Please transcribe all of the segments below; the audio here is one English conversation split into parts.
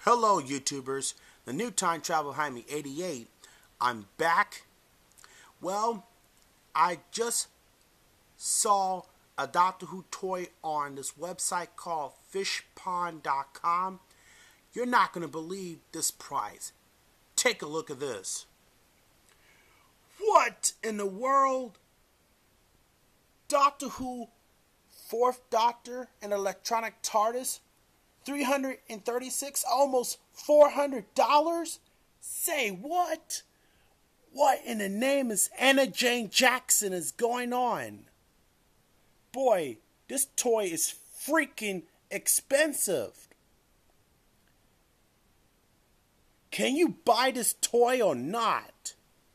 Hello YouTubers, the new Time Travel Jaime 88. I'm back. Well, I just saw a Doctor Who toy on this website called fishpond.com. You're not going to believe this price. Take a look at this. What in the world? Doctor Who 4th Doctor and Electronic TARDIS? $336, almost $400? Say what? What in the name is Anna Jane Jackson is going on? Boy, this toy is freaking expensive. Can you buy this toy or not?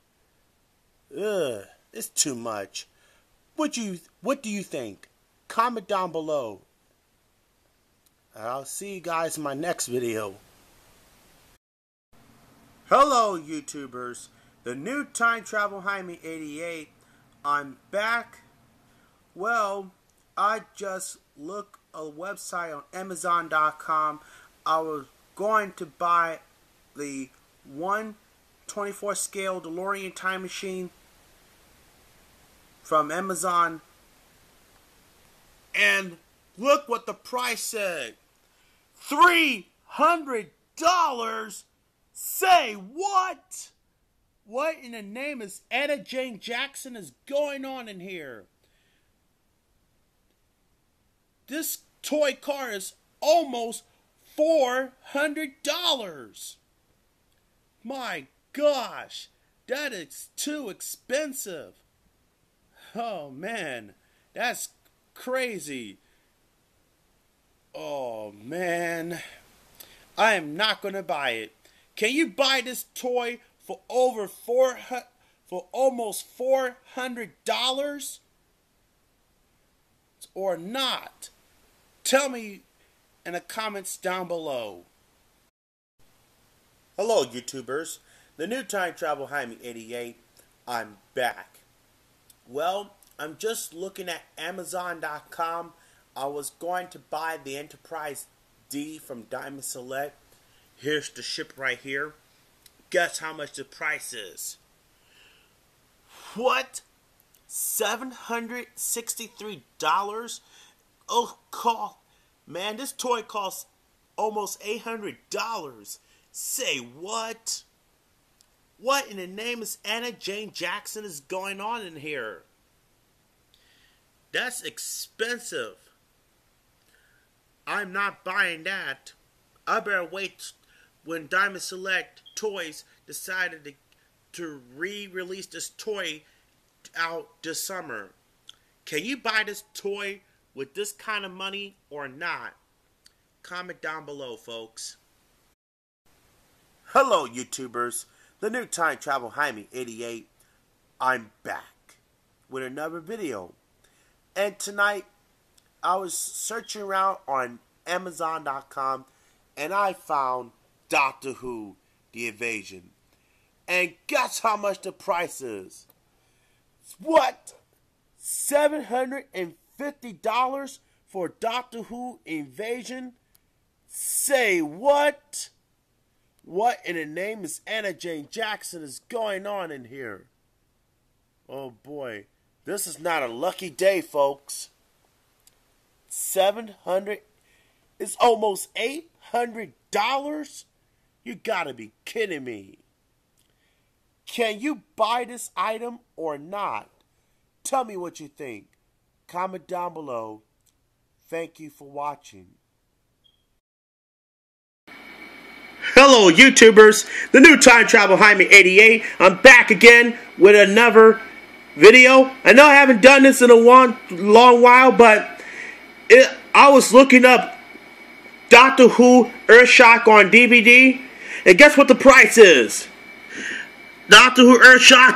Ugh, it's too much. What do you think? Comment down below. I'll see you guys in my next video. Hello YouTubers, the new Time Travel Jaime 88. I'm back. Well, I just looked a website on Amazon.com. I was going to buy the 1/24 scale DeLorean time machine from Amazon, and look what the price said. $300? Say what? What in the name is Anna Jane Jackson is going on in here? This toy car is almost $400. My gosh, that is too expensive. Oh man, that's crazy. Oh man, I am not gonna buy it. Can you buy this toy for almost $400 or not? Tell me in the comments down below. Hello YouTubers, the new Time Travel Jaime 88. I'm back. Well, I'm just looking at Amazon.com. I was going to buy the Enterprise D from Diamond Select. Here's the ship right here. Guess how much the price is? What? $763? Oh, man, this toy costs almost $800. Say what? What in the name is Anna Jane Jackson is going on in here? That's expensive. I'm not buying that. I better wait when Diamond Select Toys decided to re-release this toy out this summer. Can you buy this toy with this kind of money or not? Comment down below, folks. Hello, YouTubers. The new Time Travel Jaime 88. I'm back with another video. And tonight, I was searching around on Amazon.com and I found Doctor Who, The Invasion. And guess how much the price is? What? $750 for Doctor Who Invasion? Say what? What in the name is Anna Jane Jackson is going on in here? Oh boy, this is not a lucky day, folks. 700, it's almost $800? You gotta be kidding me. Can you buy this item or not? Tell me what you think. Comment down below. Thank you for watching. Hello YouTubers, the new Time Travel Jaime 88. I'm back again with another video. I know I haven't done this in a long while, but I was looking up Doctor Who Earthshock on DVD, and guess what the price is? Doctor Who Earthshock,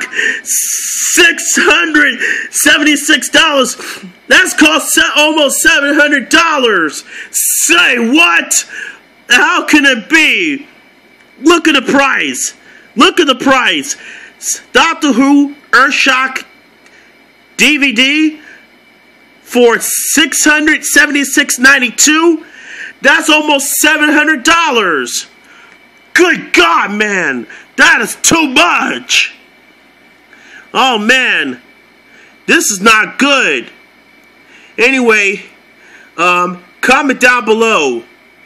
$676. That's cost almost $700. Say what? How can it be? Look at the price. Look at the price. Doctor Who Earthshock DVD for $676.92. That's almost $700. Good God, man! That is too much! Oh, man. This is not good. Anyway, comment down below.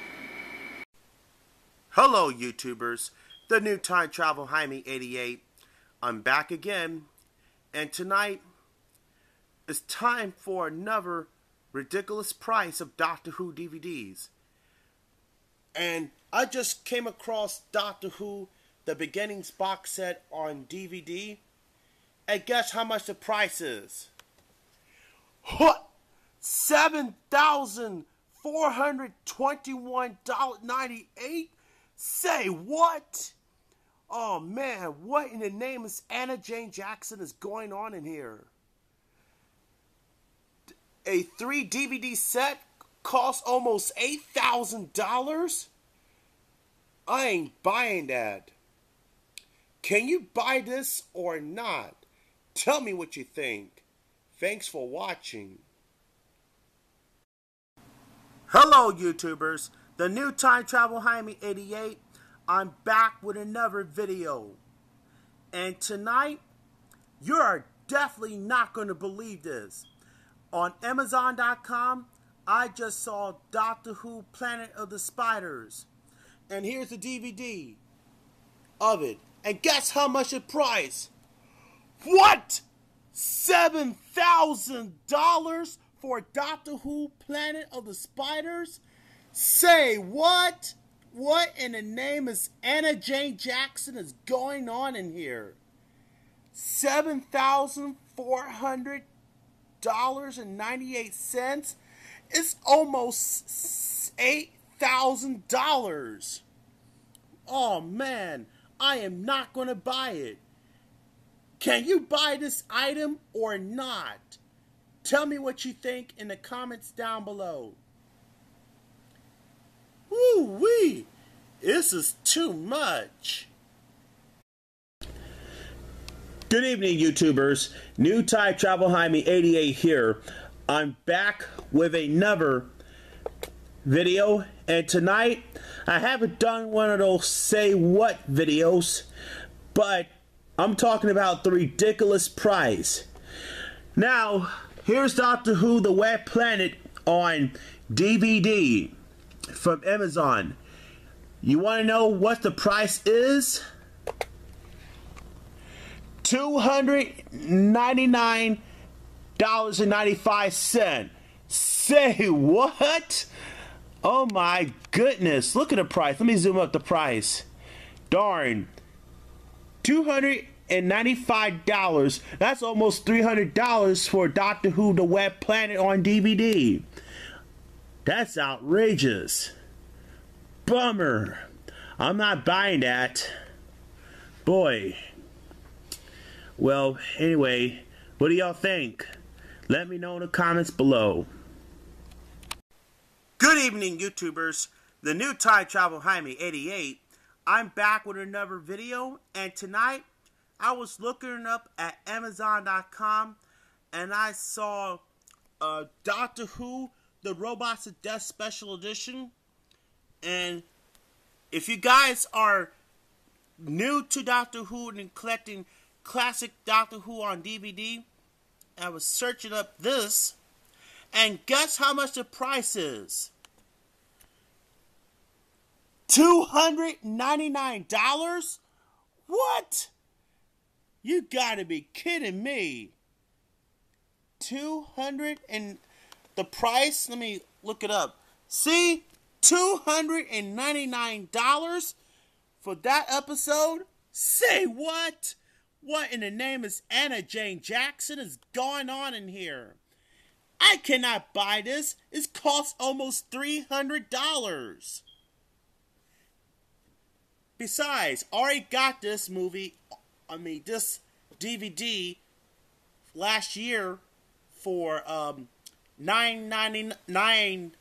Hello, YouTubers. The new Time Travel Jaime 88. I'm back again. And tonight, it's time for another ridiculous price of Doctor Who DVDs. And I just came across Doctor Who, the Beginnings box set on DVD. And guess how much the price is? What? $7,421.98? Say what? Oh man, what in the name of Anna Jane Jackson is going on in here? A 3 DVD set costs almost $8,000? I ain't buying that. Can you buy this or not? Tell me what you think. Thanks for watching. Hello, YouTubers. The new Time Travel Jaime 88. I'm back with another video. And tonight, you are definitely not going to believe this. On Amazon.com, I just saw Doctor Who Planet of the Spiders. And here's the DVD of it. And guess how much it priced? What? $7,000 for Doctor Who Planet of the Spiders? Say what? What in the name is Anna Jane Jackson is going on in here? $7,400.98. It's almost $8,000. Oh man, I am not going to buy it. Can you buy this item or not? Tell me what you think in the comments down below. Woo-wee! This is too much. Good evening, YouTubers. New Time Travel Jaime 88 here. I'm back with another video, and tonight I haven't done one of those say what videos, but I'm talking about the ridiculous price. Now, here's Doctor Who The Wet Planet on DVD from Amazon. You want to know what the price is? $299.95. Say what? Oh my goodness. Look at the price. Let me zoom up the price. Darn. $295. That's almost $300 for Doctor Who The Wet Planet on DVD. That's outrageous. Bummer. I'm not buying that. Boy. Well, anyway, what do y'all think? Let me know in the comments below. Good evening, YouTubers. The new Time Travel Jaime 88. I'm back with another video, and tonight I was looking up at Amazon.com and I saw Doctor Who, The Robots of Death Special Edition. And if you guys are new to Doctor Who and collecting classic Doctor Who on DVD, I was searching up this, and guess how much the price is? $299? What? You gotta be kidding me. 200 and the price, let me look it up. See? $299 for that episode? Say what? What in the name is Anna Jane Jackson is going on in here? I cannot buy this. It costs almost $300. Besides, I already got this this DVD last year for $9.99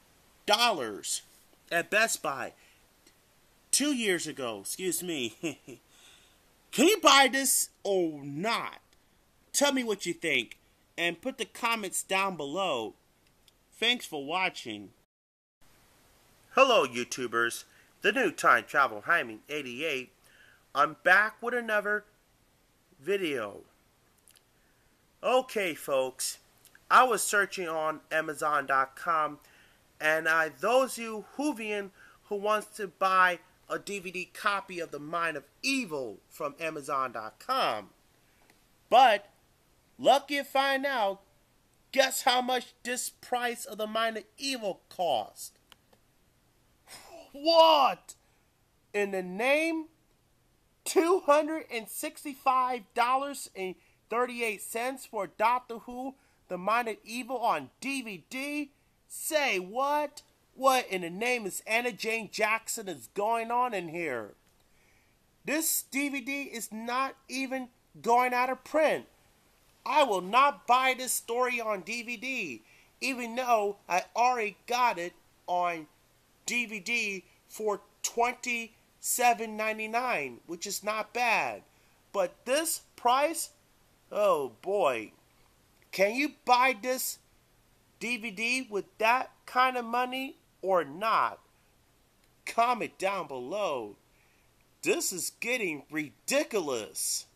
at Best Buy. 2 years ago, excuse me. Can you buy this or not? Tell me what you think and put the comments down below. Thanks for watching. Hello, YouTubers. the new Time Travel Jaime 88. I'm back with another video. Okay, folks, I was searching on Amazon.com, and those of you Whovian who wants to buy a DVD copy of The Mind of Evil from Amazon.com. But, lucky to find out, guess how much this price of The Mind of Evil cost? What? In the name? $265.38 for Doctor Who, The Mind of Evil on DVD? Say what? What in the name is Anna Jane Jackson is going on in here? This DVD is not even going out of print. I will not buy this story on DVD, even though I already got it on DVD for $27.99, which is not bad. But this price, oh boy. Can you buy this DVD with that kind of money or not? Comment down below. This is getting ridiculous.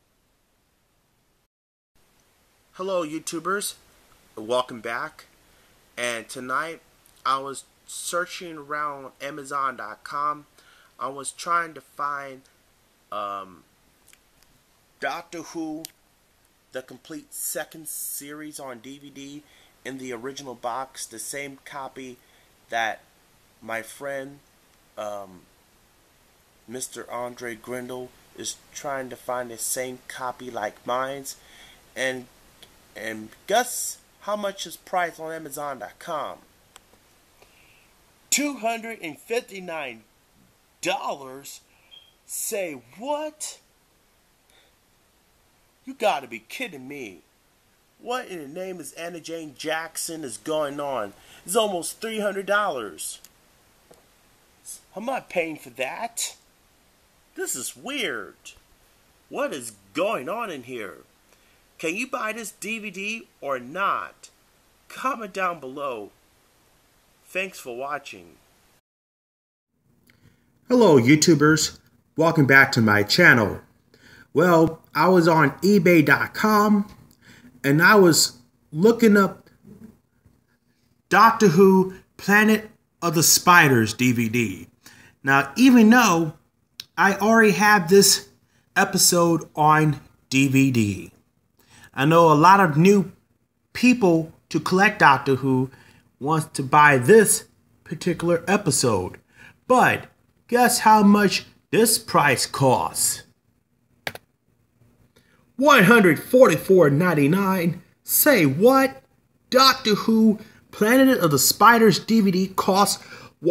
Hello YouTubers, welcome back. And tonight I was searching around on Amazon.com. I was trying to find Doctor Who, the complete second series on DVD in the original box, the same copy that my friend Mr. Andre Grindle is trying to find, the same copy like mine's. And guess how much is priced on Amazon.com? $259. Say what? You gotta be kidding me. What in the name is Anna Jane Jackson is going on? It's almost $300. I'm not paying for that. This is weird. What is going on in here? Can you buy this DVD or not? Comment down below. Thanks for watching. Hello YouTubers, welcome back to my channel. Well, I was on eBay.com and I was looking up Doctor Who Planet of the Spiders DVD. Now, even though I already have this episode on DVD, I know a lot of new people to collect Doctor Who wants to buy this particular episode. But guess how much this price costs? $144.99. Say what? Doctor Who Planet of the Spiders DVD costs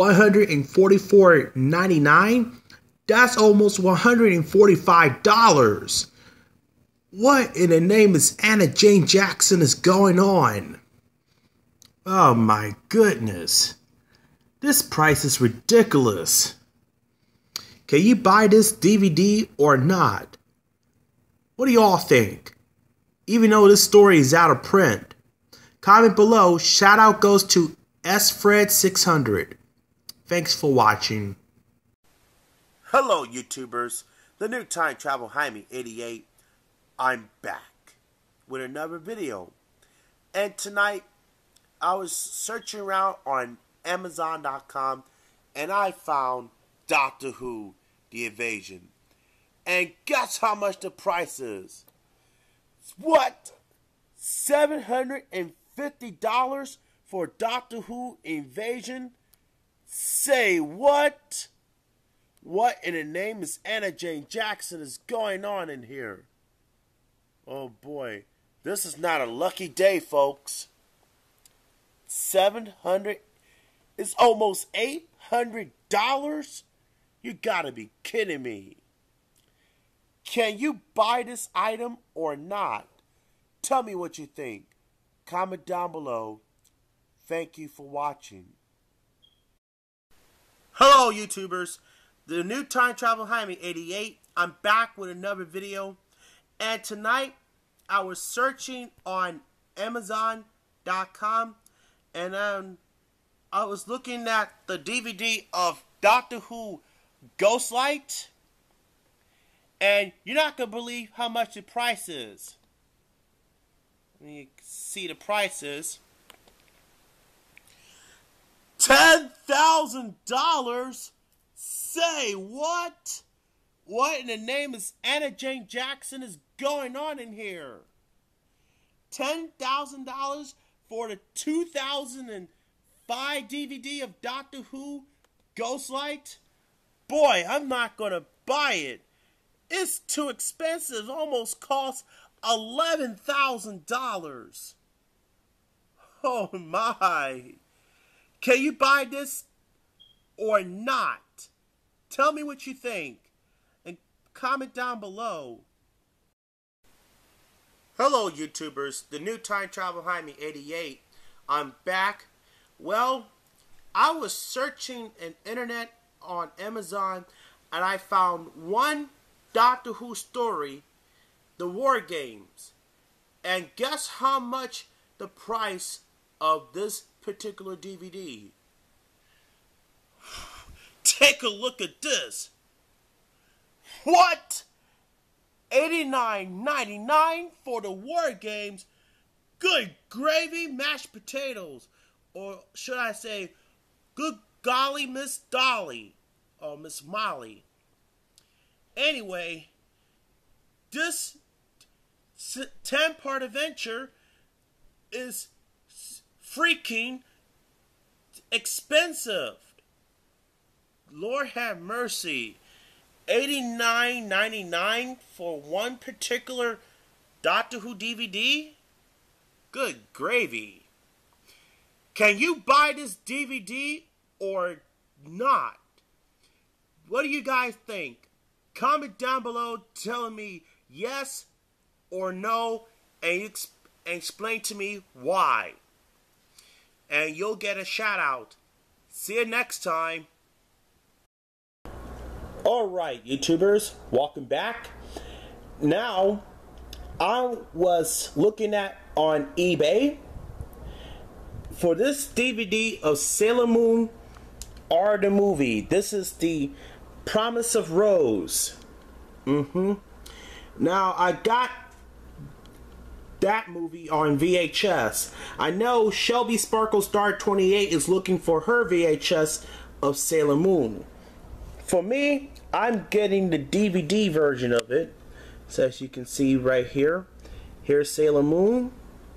$144.99. That's almost $145. What in the name is Anna Jane Jackson is going on? Oh my goodness. This price is ridiculous. Can you buy this DVD or not? What do y'all think? Even though this story is out of print. Comment below. Shout out goes to SFred600. Thanks for watching. Hello YouTubers, the new Time Travel Jaime 88. I'm back with another video. And tonight I was searching around on Amazon.com and I found Doctor Who, The Invasion. And guess how much the price is? What? $750 for Doctor Who Invasion? Say what? What in the name is Anna Jane Jackson is going on in here? Oh boy, this is not a lucky day, folks. 700 is almost $800? You gotta be kidding me. Can you buy this item or not? Tell me what you think. Comment down below. Thank you for watching. Hello YouTubers, the new Time Travel Jaime 88. I'm back with another video. And tonight I was searching on Amazon.com and I was looking at the DVD of Doctor Who Ghostlight. And you're not going to believe how much the price is. Let me see the prices. $10,000? Say what? What in the name of Anna Jane Jackson is going on in here? $10,000 for the 2005 DVD of Doctor Who Ghostlight? Boy, I'm not going to buy it. It's too expensive. It almost costs $11,000. Oh my. Can you buy this or not? Tell me what you think and comment down below. Hello YouTubers, the new Time Travel Behind Me 88. I'm back. Well, I was searching the internet on Amazon and I found one Doctor Who story, The War Games. And guess how much the price of this particular DVD? Take a look at this. What? $89.99 for the War Games? Good gravy, mashed potatoes. Or should I say, good golly, Miss Dolly. Or Miss Molly. Anyway, this 10-part adventure is freaking expensive. Lord have mercy. $89.99 for one particular Doctor Who DVD? Good gravy. Can you buy this DVD or not? What do you guys think? Comment down below telling me yes or no and explain to me why. And you'll get a shout out. See you next time. Alright YouTubers, welcome back. Now, I was looking at on eBay for this DVD of Sailor Moon or the movie. This is the Promise of Rose. Now, I got that movie on VHS. I know Shelby Sparkle Star 28 is looking for her VHS of Sailor Moon. For me, I'm getting the DVD version of it. So as you can see right here, here's Sailor Moon.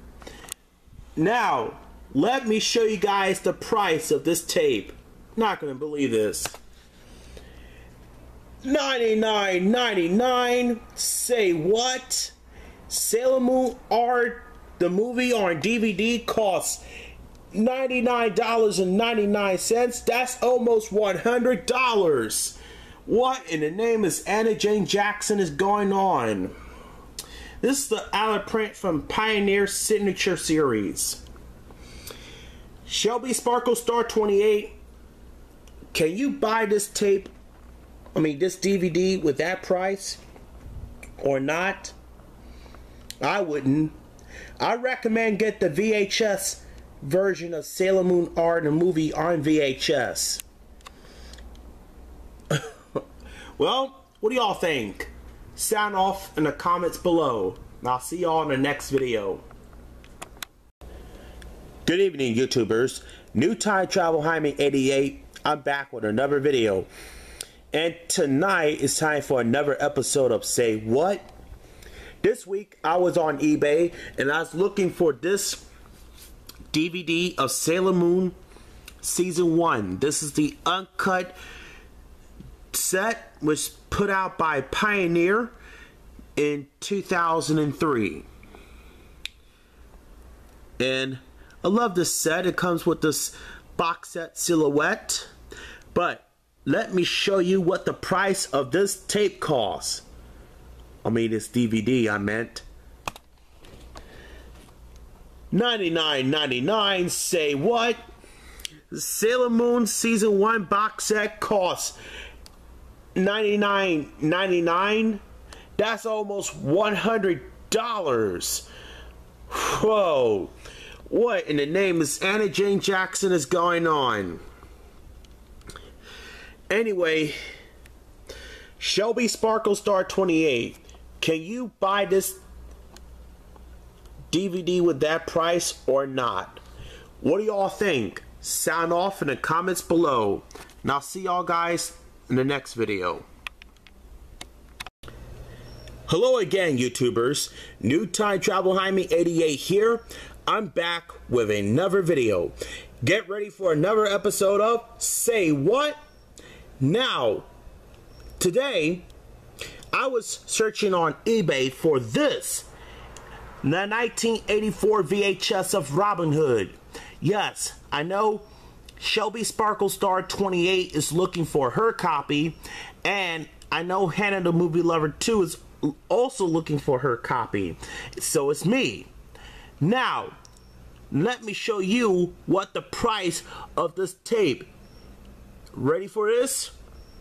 Now, let me show you guys the price of this tape. Not gonna believe this. $99.99. Say what? Sailor Moon or the movie on DVD costs $99.99. That's almost $100. What in the name is Anna Jane Jackson is going on? This is the outlet print from Pioneer Signature Series. Shelby Sparkle Star 28. Can you buy this tape? This DVD with that price or not? I wouldn't. I recommend get the VHS version of Sailor Moon R, the movie on VHS. Well, what do y'all think? Sound off in the comments below. And I'll see y'all in the next video. Good evening, YouTubers. New Time Travel Behind Me 88. I'm back with another video. And tonight it's time for another episode of Say What? This week I was on eBay and I was looking for this DVD of Sailor Moon Season 1. This is the uncut set, which put out by Pioneer in 2003. And I love this set. It comes with this box set silhouette. But let me show you what the price of this tape costs. This DVD I meant. $99.99. Say what? Sailor Moon Season 1 box set costs $99.99. That's almost $100. Whoa. What in the name is Anna Jane Jackson is going on? Anyway, Shelby Sparkle Star 28. Can you buy this DVD with that price or not? What do y'all think? Sound off in the comments below. And I'll see y'all guys in the next video. Hello again, YouTubers. New Time Travel Jaime 88 here. I'm back with another video. Get ready for another episode of Say What? Now, today, I was searching on eBay for this. The 1984 VHS of Robin Hood. Yes, I know Shelby Sparkle Star 28 is looking for her copy. And I know Hannah the Movie Lover 2 is also looking for her copy. So it's me. Now, let me show you what the price of this tape. Ready for this?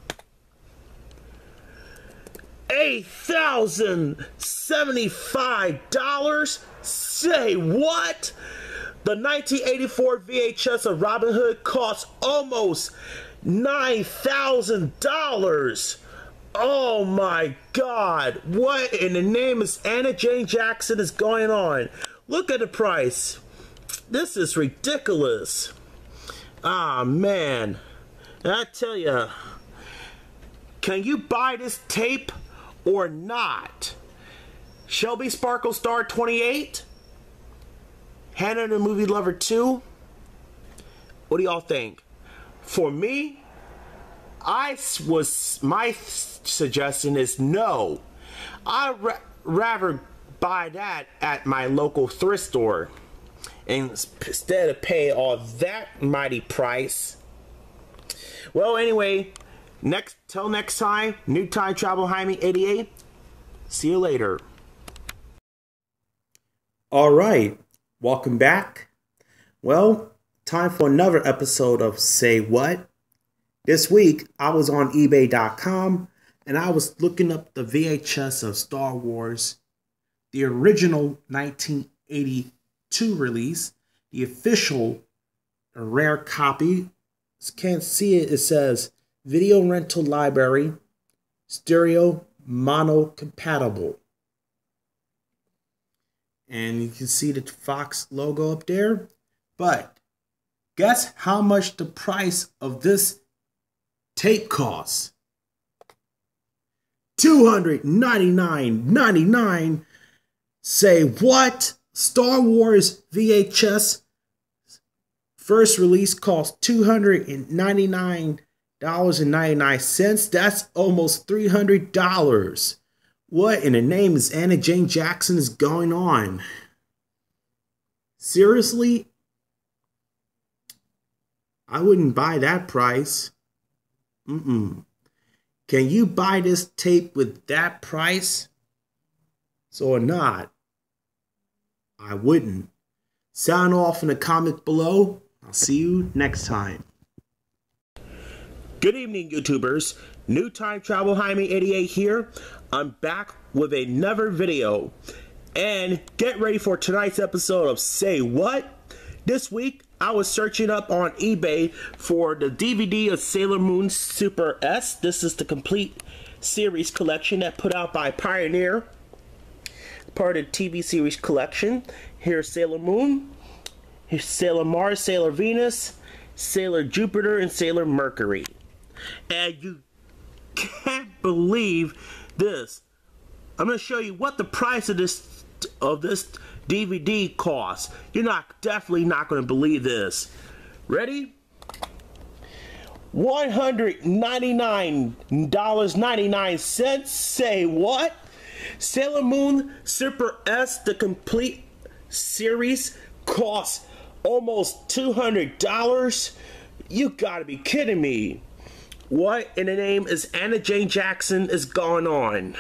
$8,075? Say what? The 1984 VHS of Robin Hood costs almost $9,000. Oh my God. What in the name is Anna Jane Jackson is going on? Look at the price. This is ridiculous. Ah, man. I tell you, can you buy this tape or not? Shelby Sparkle Star 28? Hannah the Movie Lover 2? What do y'all think? For me, my suggestion is no. I'd rather buy that at my local thrift store instead of pay all that mighty price. Well, anyway, till next time, New Time Travel Jaime 88. See you later. All right, welcome back. Well, time for another episode of Say What? This week, I was on eBay.com and I was looking up the VHS of Star Wars, the original 1982 release, the official rare copy. Can't see it. It says Video Rental Library, Stereo Mono Compatible. And you can see the Fox logo up there. But guess how much the price of this tape costs? $299.99. Say what? Star Wars VHS first release cost $299.99. That's almost $300. What in the name is Anna Jane Jackson is going on? Seriously? I wouldn't buy that price. Can you buy this tape with that price? So or not? I wouldn't. Sound off in the comment below. I'll see you next time. Good evening, YouTubers. New Time Travel Jaime 88 here. I'm back with another video. And get ready for tonight's episode of Say What? This week, I was searching up on eBay for the DVD of Sailor Moon Super S. This is the complete series collection that put out by Pioneer. Part of the TV series collection. Here's Sailor Moon. Here's Sailor Mars, Sailor Venus, Sailor Jupiter, and Sailor Mercury. And you can't believe this. I'm going to show you what the price of this DVD costs. You're definitely not going to believe this. Ready? $199.99. Say what? Sailor Moon Super S, the complete series, costs almost $200. You gotta be kidding me. What in the name is Anna Jane Jackson is going on?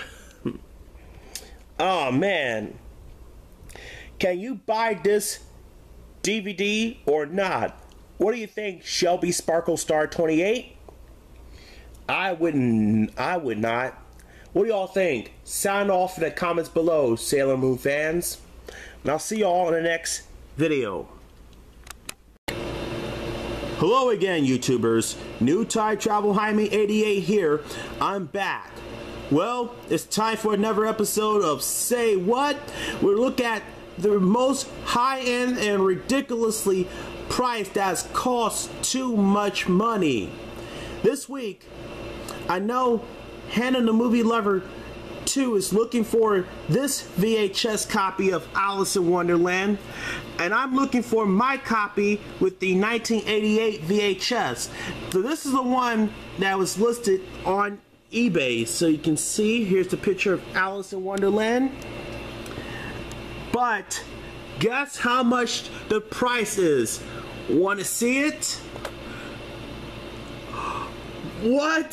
Oh man. Can you buy this DVD or not? What do you think, Shelby Sparkle Star 28? I would not. What do y'all think? Sound off in the comments below, Sailor Moon fans. And I'll see y'all in the next video. Hello again, YouTubers. New Time Travel Jaime 88 here. I'm back. Well, it's time for another episode of Say What? We look at the most high-end and ridiculously priced that's cost too much money. This week, I know Hannah the Movie Lover 2 is looking for this VHS copy of Alice in Wonderland, and I'm looking for my copy with the 1988 VHS. So this is the one that was listed on eBay. So you can see, here's the picture of Alice in Wonderland. But guess how much the price is? Want to see it? What?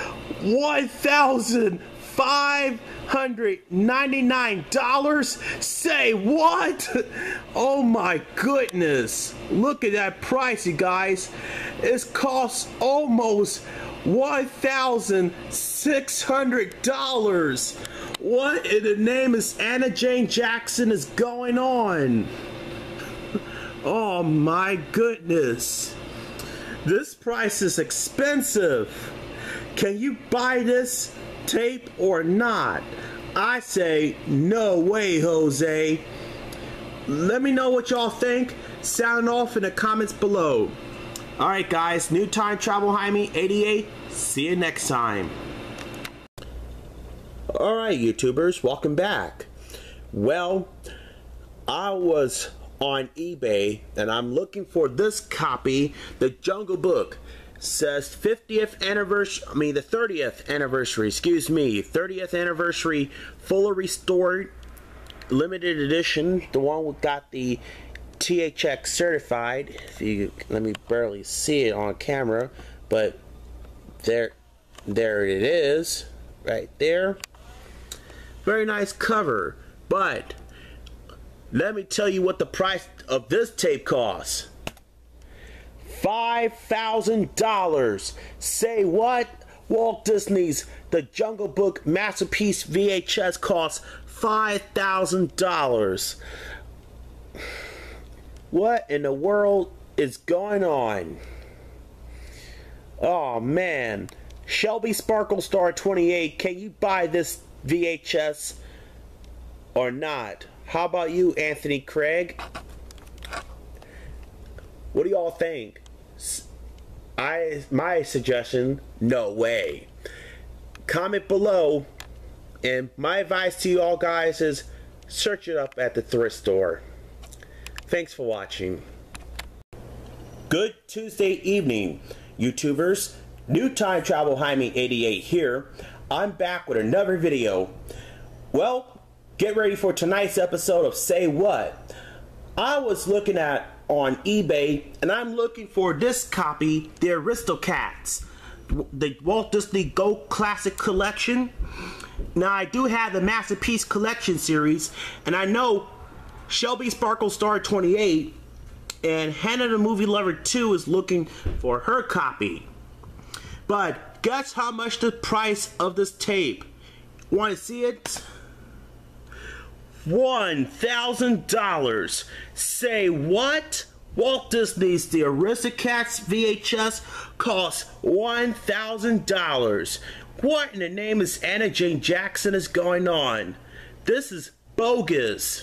$1,599? Say what? Oh my goodness. Look at that price, you guys. It costs almost $1,600. What in the name is Anna Jane Jackson is going on? Oh my goodness. This price is expensive. Can you buy this tape or not? I say no way, Jose. Let me know what y'all think. Sound off in the comments below. Alright guys, New Time Travel Jaime 88. See you next time. Alright YouTubers, welcome back. Well, I was on eBay and I'm looking for this copy, The Jungle Book. Says 50th anniversary, the 30th anniversary, 30th anniversary, fully restored, limited edition. The one we got the THX certified. If you let me barely see it on camera, but there it is, right there. Very nice cover. But let me tell you what the price of this tape costs. $5,000. Say what? Walt Disney's The Jungle Book Masterpiece VHS costs $5,000. What in the world is going on? Oh man. Shelby Sparkle Star 28, can you buy this VHS or not? How about you, Anthony Craig? What do y'all think? My suggestion, no way. Comment below, and my advice to you all guys is search it up at the thrift store. Thanks for watching. Good Tuesday evening, YouTubers. New Time Travel Jaime 88 here. I'm back with another video. Well, get ready for tonight's episode of Say What. I was looking at on eBay and I'm looking for this copy, the Aristocats, the Walt Disney Gold Classic Collection. Now I do have the Masterpiece Collection series, and I know Shelby Sparkle Star 28 and Hannah the Movie Lover 2 is looking for her copy. But guess how much the price of this tape? Want to see it? $1,000. Say what? Walt Disney's The Aristocats VHS costs $1,000. What in the name is Anna Jane Jackson is going on? This is bogus.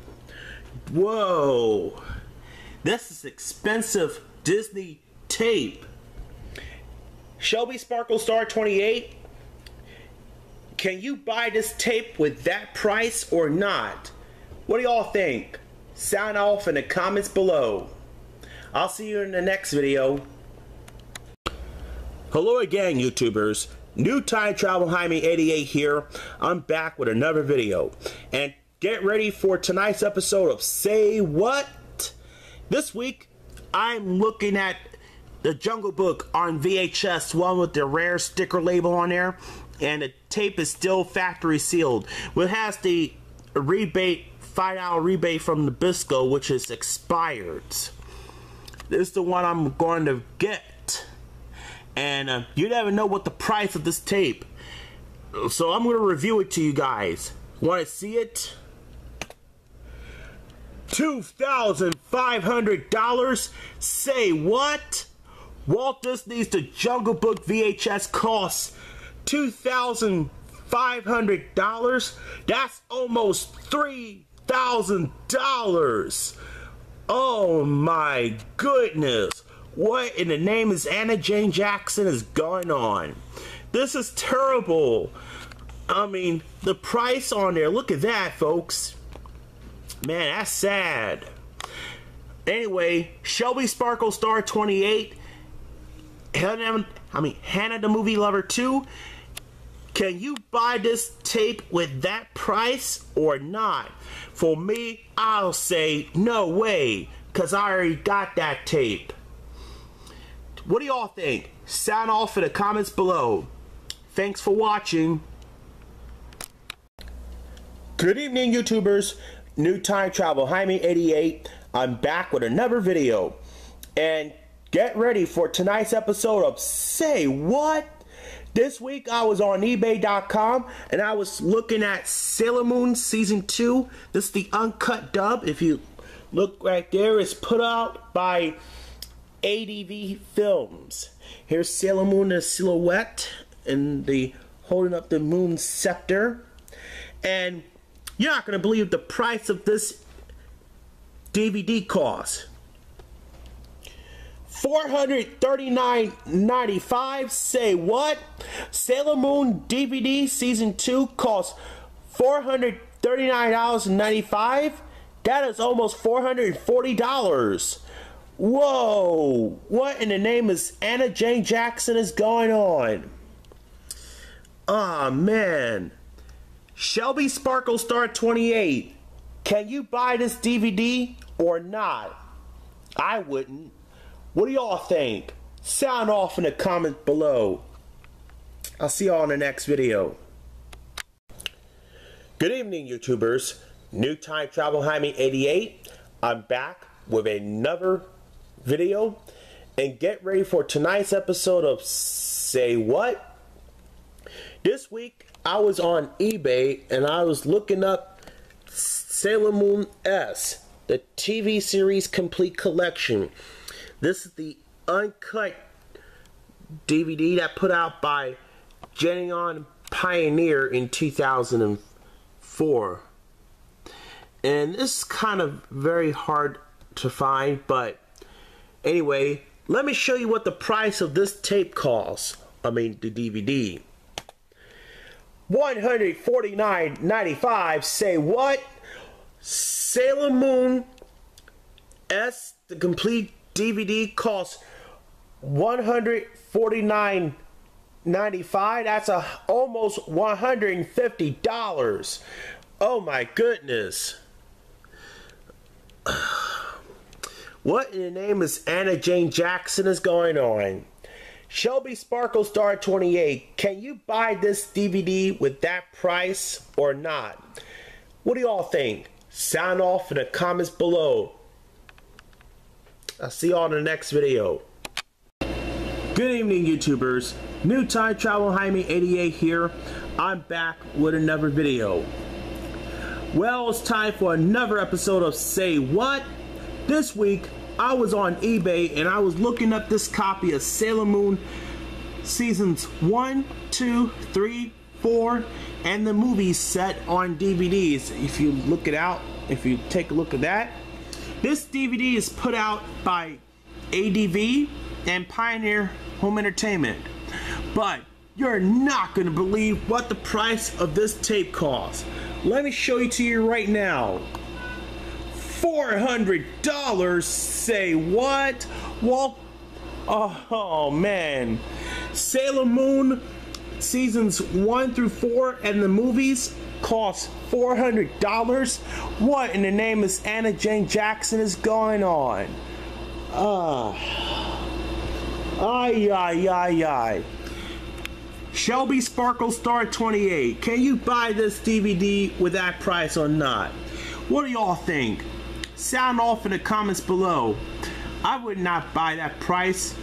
Whoa. This is expensive Disney tape. Shelby Sparkle Star 28. Can you buy this tape with that price or not? What do y'all think? Sound off in the comments below. I'll see you in the next video. Hello again, YouTubers. New Time Travel Jaime 88 here. I'm back with another video. And get ready for tonight's episode of Say What? This week, I'm looking at The Jungle Book on VHS, one with the rare sticker label on there. And the tape is still factory sealed. It has the rebate, $5 rebate from Nabisco, which is expired. This is the one I'm going to get. And you never know what the price of this tape. So I'm going to review it to you guys. Want to see it? $2,500? Say what? Walt Disney's The Jungle Book VHS costs $2,500. That's almost $3,000. Oh my goodness. What in the name is Anna Jane Jackson is going on? This is terrible. I mean, the price on there, look at that, folks. Man, that's sad. Anyway, Shelby Sparkle Star 28, Hannah the Movie Lover 2. Can you buy this tape with that price or not? For me, I'll say no way, because I already got that tape. What do y'all think? Sound off in the comments below. Thanks for watching. Good evening, YouTubers. New Time Travel Jaime 88. I'm back with another video. And get ready for tonight's episode of Say What? This week I was on eBay.com and I was looking at Sailor Moon Season 2. This is the uncut dub. If you look right there, it's put out by ADV Films. Here's Sailor Moon in a silhouette and the holding up the moon scepter. And you're not going to believe the price of this DVD costs. $439.95. Say what? Sailor Moon DVD Season 2 costs $439.95. That is almost $440. Whoa! What in the name is Anna Jane Jackson is going on? Ah, man. Shelby Sparkle Star 28. Can you buy this DVD or not? I wouldn't. What do y'all think? Sound off in the comments below. I'll see y'all in the next video. Good evening, YouTubers. New Time Travel Jaime 88. I'm back with another video. And get ready for tonight's episode of Say What? This week, I was on eBay and I was looking up Sailor Moon S, the TV series complete collection. This is the uncut DVD that put out by Geneon Pioneer in 2004. And this is kind of very hard to find, but anyway, let me show you what the price of this tape costs. I mean, the DVD. $149.95. Say what? Sailor Moon S, the complete DVD costs $149.95. That's almost $150. Oh my goodness. What in the name is Anna Jane Jackson is going on? Shelby Sparkle Star 28. Can you buy this DVD with that price or not? What do y'all think? Sound off in the comments below. I'll see y'all in the next video. Good evening, YouTubers. New Time Travel Jaime 88 here. I'm back with another video. Well, it's time for another episode of Say What? This week, I was on eBay and I was looking up this copy of Sailor Moon Seasons 1, 2, 3, 4, and the movie set on DVDs. If you look it out, if you take a look at that, this DVD is put out by ADV and Pioneer Home Entertainment. But you're not going to believe what the price of this tape costs. Let me show it to you right now. $400. Say what? Well, oh man. Sailor Moon Seasons 1 through 4 and the movies cost $400. What in the name is Anna Jane Jackson is going on? Ay. Shelby Sparkle Star 28. Can you buy this DVD with that price or not? What do y'all think? Sound off in the comments below. I would not buy that price.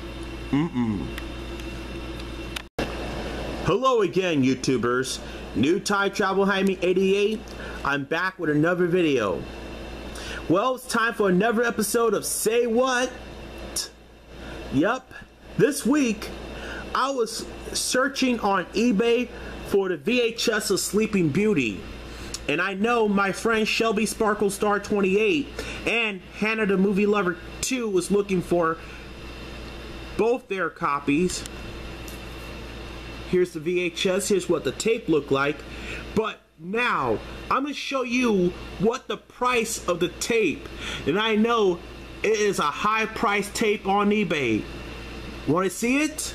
Hello again, YouTubers. New Time Travel Jaime 88. I'm back with another video. Well, it's time for another episode of Say What? Yup. This week, I was searching on eBay for the VHS of Sleeping Beauty. And I know my friend Shelby Sparkle Star 28 and Hannah the Movie Lover 2 was looking for both their copies. Here's the VHS, here's what the tape looked like. But now, I'm going to show you what the price of the tape. And I know it is a high price tape on eBay. Want to see it?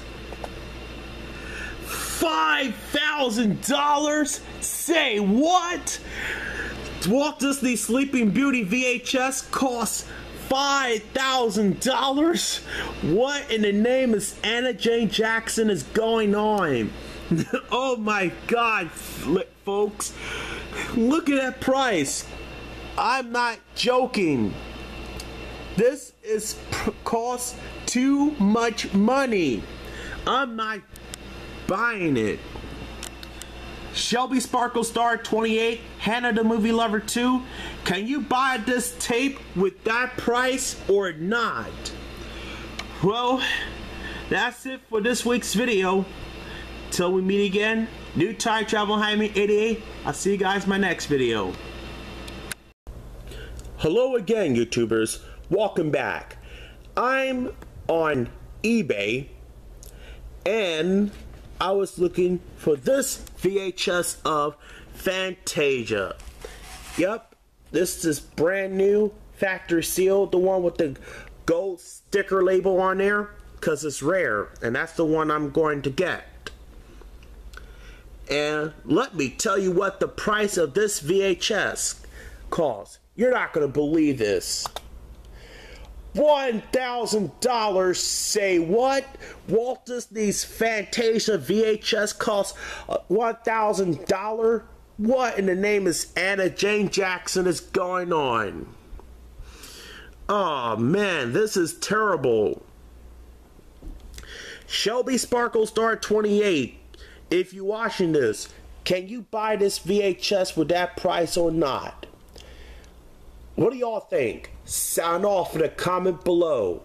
$5,000? Say what? Walt Disney Sleeping Beauty VHS costs $5,000? What in the name is Anna Jane Jackson is going on? Oh my God, folks. Look at that price. I'm not joking. This costs too much money. I'm not buying it. Shelby Sparkle Star 28, Hannah the Movie Lover 2, can you buy this tape with that price or not? Well, that's it for this week's video. Till we meet again, New Time Travel Jaime 88. I'll see you guys in my next video. Hello again, YouTubers. Welcome back. I'm on eBay and I was looking for this VHS of Fantasia. Yep, this is brand new, factory sealed, the one with the gold sticker label on there, because it's rare, and that's the one I'm going to get. And let me tell you what the price of this VHS costs. You're not going to believe this. $1,000. Say what? Walt Disney's Fantasia VHS costs $1,000? What in the name is Anna Jane Jackson is going on? Oh man, this is terrible. Shelby Sparkle Star 28, if you're watching this, can you buy this VHS with that price or not? What do y'all think? Sound off in the comment below.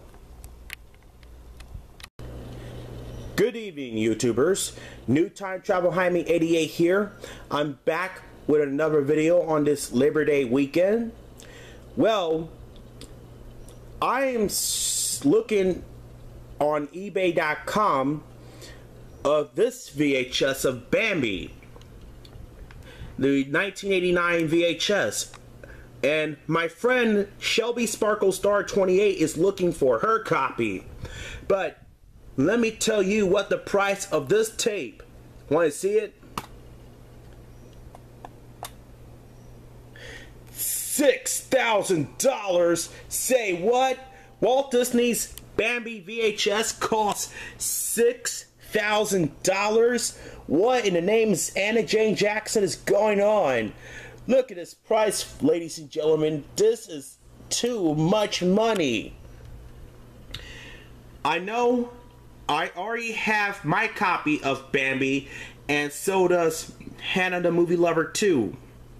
Good evening, YouTubers. New Time Travel Jaime 88 here. I'm back with another video on this Labor Day weekend. Well, I am looking on eBay.com of this VHS of Bambi, the 1989 VHS. And my friend Shelby Sparkle Star 28 is looking for her copy. But let me tell you what the price of this tape. Want to see it? $6,000. Say what? Walt Disney's Bambi VHS costs $6,000. What in the name of Anna Jane Jackson is going on? Look at this price, ladies and gentlemen. This is too much money. I know I already have my copy of Bambi, and so does Hannah the Movie Lover 2.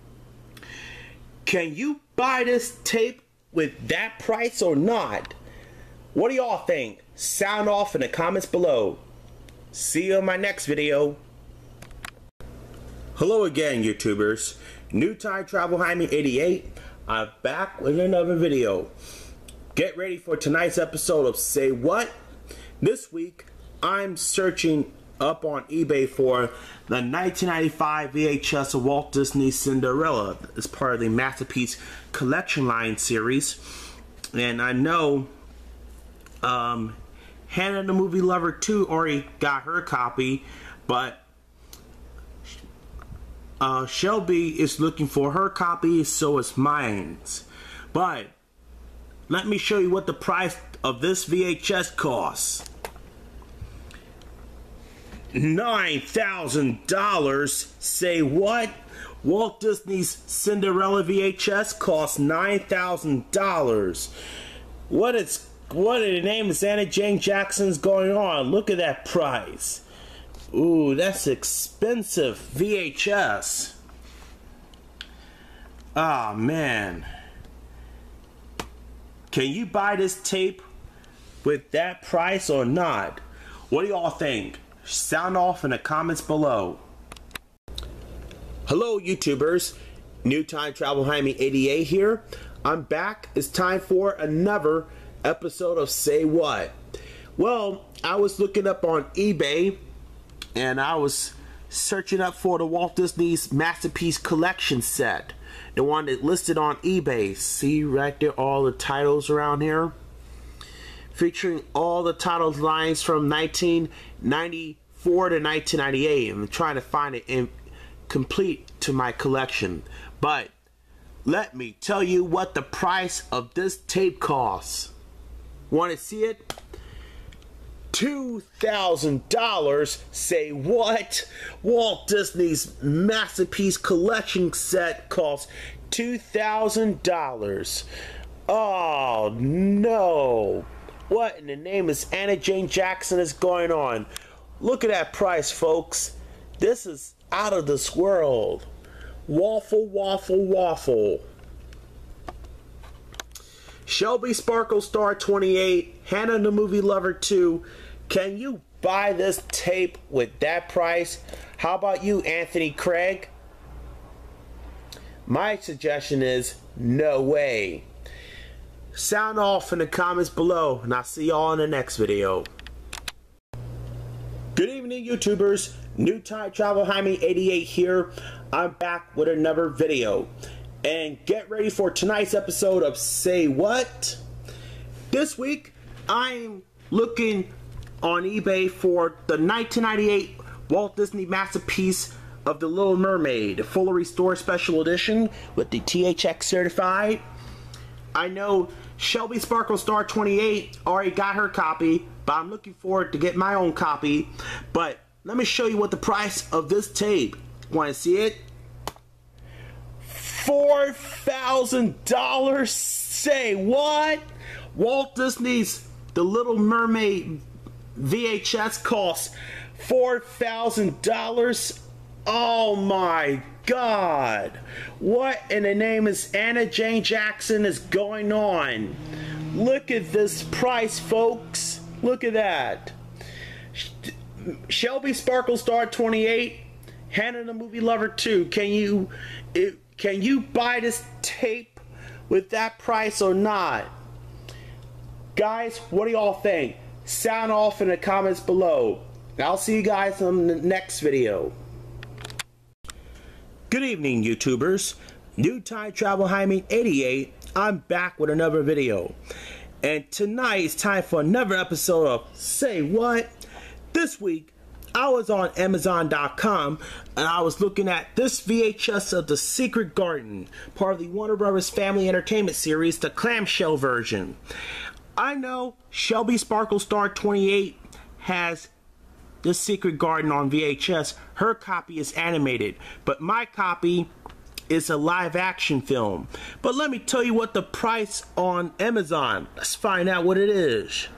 Can you buy this tape with that price or not? What do y'all think? Sound off in the comments below. See you in my next video. Hello again, YouTubers. New Time Travel Jaime 88. I'm back with another video. Get ready for tonight's episode of Say What? This week, I'm searching up on eBay for the 1995 VHS of Walt Disney's Cinderella. It's part of the Masterpiece Collection Line series. And I know Hannah the Movie Lover 2 already got her copy, but Shelby is looking for her copy, so is mine. But let me show you what the price of this VHS costs. $9,000. Say what? Walt Disney's Cinderella VHS costs $9,000. What in the name is Anna Jane Jackson's going on? Look at that price. Ooh, that's expensive VHS. Ah, man. Can you buy this tape with that price or not? What do y'all think? Sound off in the comments below. Hello YouTubers, New Time Travel Jaime 88 here. I'm back. It's time for another episode of Say What. Well, I was looking up on eBay and I was searching up for the Walt Disney's Masterpiece Collection set. The one that listed on eBay. See right there, all the titles around here. Featuring all the title lines from 1994 to 1998. I'm trying to find it in complete to my collection. But let me tell you what the price of this tape costs. Want to see it? $2,000. Say what? Walt Disney's Masterpiece Collection set costs $2,000. Oh no. What in the name is Anna Jane Jackson is going on? Look at that price, folks. This is out of this world. Waffle, waffle, waffle. Shelby Sparkle Star 28, Hannah the Movie Lover 2. Can you buy this tape with that price? How about you, Anthony Craig? My suggestion is no way. Sound off in the comments below, and I'll see y'all in the next video. Good evening, YouTubers. New Time Travel Jaime 88 here. I'm back with another video. And get ready for tonight's episode of Say What? This week, I'm looking on eBay for the 1998 Walt Disney Masterpiece of The Little Mermaid, the Full Restore Special Edition with the THX certified. I know Shelby Sparkle Star 28 already got her copy, but I'm looking forward to get my own copy. But let me show you what the price of this tape. Want to see it? $4,000. Say what? Walt Disney's The Little Mermaid VHS costs $4,000. Oh my God. What in the name is Anna Jane Jackson is going on? Look at this price, folks. Look at that. Shelby Sparkle Star 28, Hannah the Movie Lover 2. Can you buy this tape with that price or not? Guys, what do y'all think? Sound off in the comments below. I'll see you guys on the next video. Good evening, YouTubers. New Time Travel Jaime 88. I'm back with another video. And tonight it's time for another episode of Say What? This week, I was on Amazon.com and I was looking at this VHS of The Secret Garden, part of the Warner Brothers Family Entertainment series, the clamshell version. I know Shelby Sparkle Star 28 has The Secret Garden on VHS. Her copy is animated, but my copy is a live action film. But let me tell you what the price on Amazon. Let's find out what it is.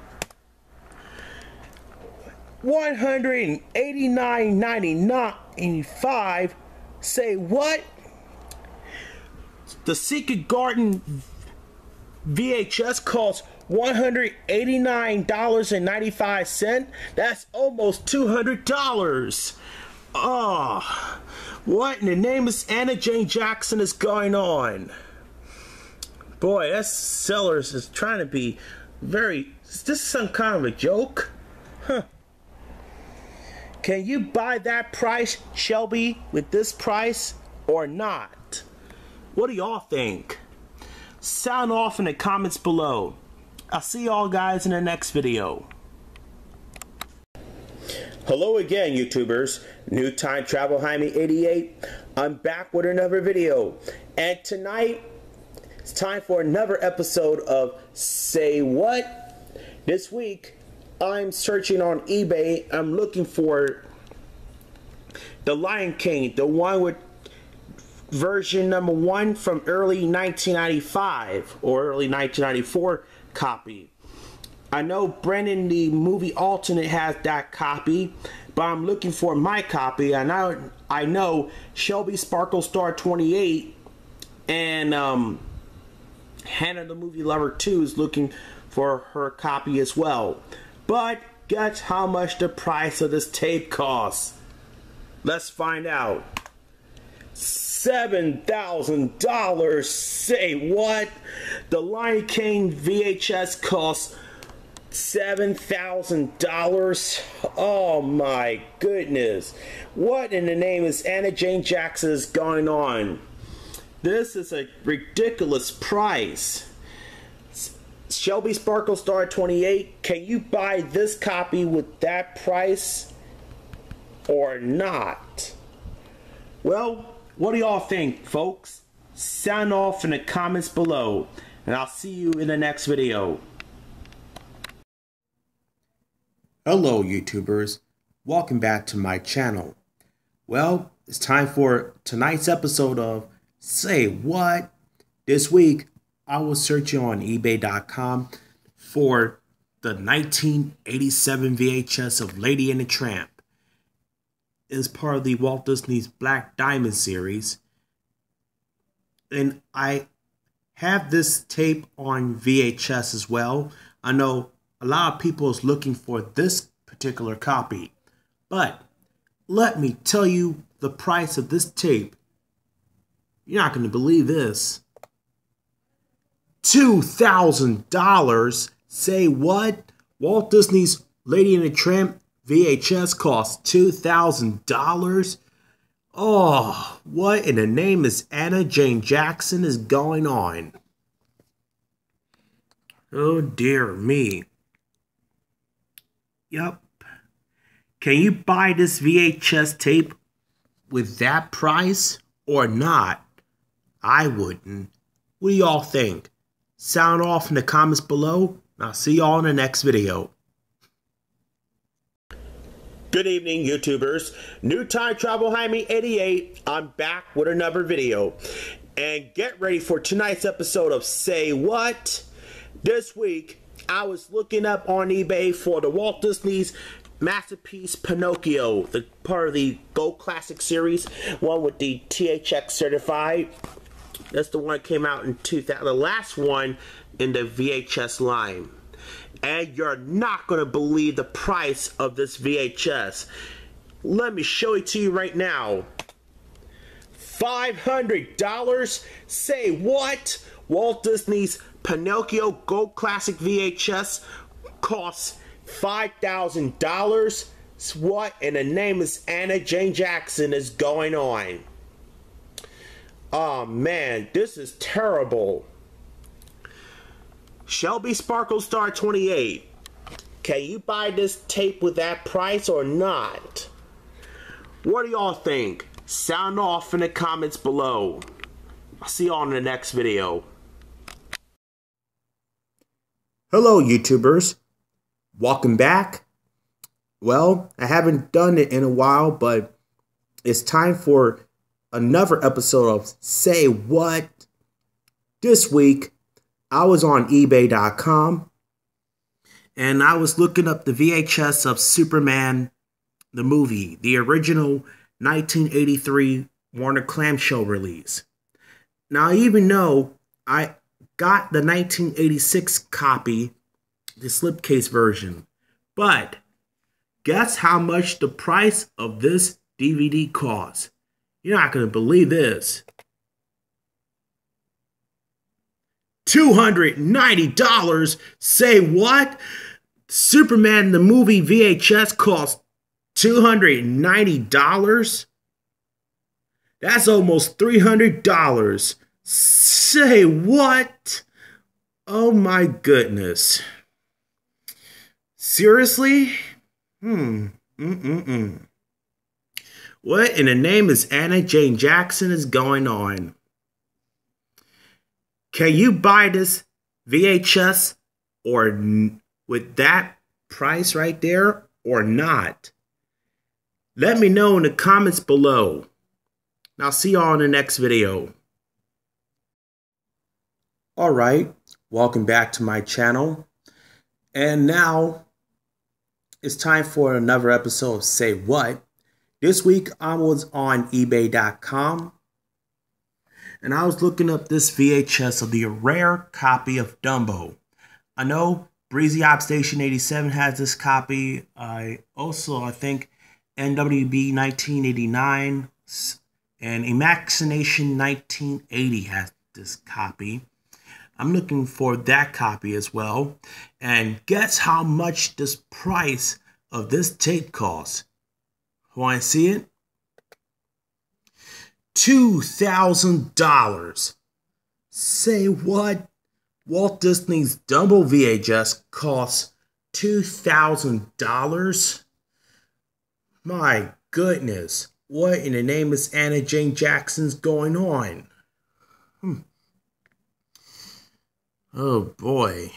$189.95. Say what? The Secret Garden VHS costs $189.95. That's almost $200. Oh, what in the name is Anna Jane Jackson is going on? Boy, that sellers is trying to be very... Is this some kind of a joke? Huh. Can you buy that price, Shelby, with this price or not? What do y'all think? Sound off in the comments below. I'll see y'all guys in the next video. Hello again, YouTubers. New Time Travel Jaime 88. I'm back with another video. And tonight, it's time for another episode of Say What? This week, I'm searching on eBay. I'm looking for The Lion King, the one with version number 1 from early 1995 or early 1994 copy. I know Brendan the movie alternate has that copy, but I'm looking for my copy. And I know Shelby Sparkle Star 28 and Hannah the Movie Lover 2 is looking for her copy as well. But Guess how much the price of this tape costs? Let's find out. $7,000. Say what? The Lion King VHS costs $7,000. Oh my goodness. What in the name is Anna Jane Jackson is going on? This is a ridiculous price. Shelby Sparkle Star 28, can you buy this copy with that price or not? Well, what do y'all think, folks? Sound off in the comments below, and I'll see you in the next video. Hello YouTubers, welcome back to my channel. Well, it's time for tonight's episode of Say What? This week, I was searching on eBay.com for the 1987 VHS of Lady and the Tramp. It's part of the Walt Disney's Black Diamond series. And I have this tape on VHS as well. I know a lot of people is looking for this particular copy. But let me tell you the price of this tape. You're not going to believe this. $2,000. Say what? Walt Disney's Lady and the Tramp VHS costs $2,000. Oh, what in the name is Anna Jane Jackson is going on? Oh dear me. Yup. Can you buy this VHS tape with that price or not? I wouldn't. What do y'all think? Sound off in the comments below. I'll see y'all in the next video. Good evening, YouTubers. New Time Travel Jaime 88. I'm back with another video. And get ready for tonight's episode of Say What? This week, I was looking up on eBay for the Walt Disney's Masterpiece Pinocchio, the part of the Gold Classic series, one with the THX certified. That's the one that came out in 2000, the last one in the VHS line. And you're not going to believe the price of this VHS. Let me show it to you right now. $500? Say what? Walt Disney's Pinocchio Gold Classic VHS costs $5,000. What in the name is Anna Jane Jackson is going on? Oh man, this is terrible. Shelby Sparkle Star 28. Can you buy this tape with that price or not? What do y'all think? Sound off in the comments below. I'll see y'all in the next video. Hello YouTubers. Welcome back. Well, I haven't done it in a while, but it's time for another episode of Say What? This week, I was on eBay.com and I was looking up the VHS of Superman, the movie, the original 1983 Warner Clamshell release. Now, even though I got the 1986 copy, the slipcase version, but guess how much the price of this DVD costs? You're not going to believe this. $290. Say what? Superman the movie VHS costs $290? That's almost $300. Say what? Oh my goodness. Seriously? What in the name is Anna Jane Jackson is going on? Can you buy this VHS or with that price right there or not? Let me know in the comments below. I'll see y'all in the next video. Alright, welcome back to my channel. And now it's time for another episode of Say What? This week I was on eBay.com and I was looking up this VHS of the rare copy of Dumbo. I know Breezy Op Station 87 has this copy. I think NWB 1989 and Imagination 1980 has this copy. I'm looking for that copy as well. And guess how much this price of this tape costs? Want to see it? $2,000. Say what? Walt Disney's Dumbo VHS costs $2,000? My goodness. What in the name is Anna Jane Jackson's going on? Oh boy.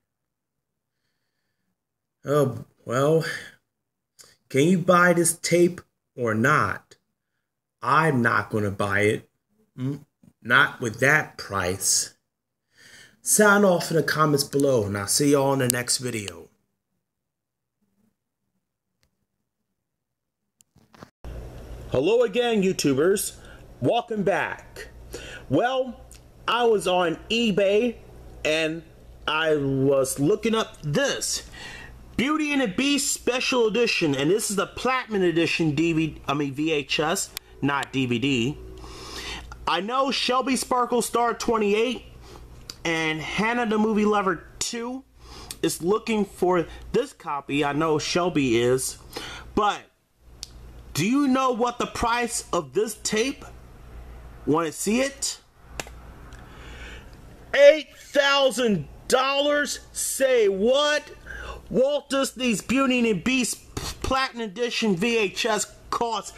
Oh, well, can you buy this tape or not? I'm not going to buy it. Not with that price. Sound off in the comments below, and I'll see y'all in the next video. Hello again, YouTubers. Welcome back. Well, I was on eBay and I was looking up this Beauty and the Beast Special Edition, and this is the Platinum Edition VHS, not DVD. I know Shelby Sparkle Star 28 and Hannah the Movie Lover 2 is looking for this copy. I know Shelby is, but do you know what the price of this tape? Want to see it? $8,000. Say what? Walt Disney's Beauty and the Beast Platinum Edition VHS costs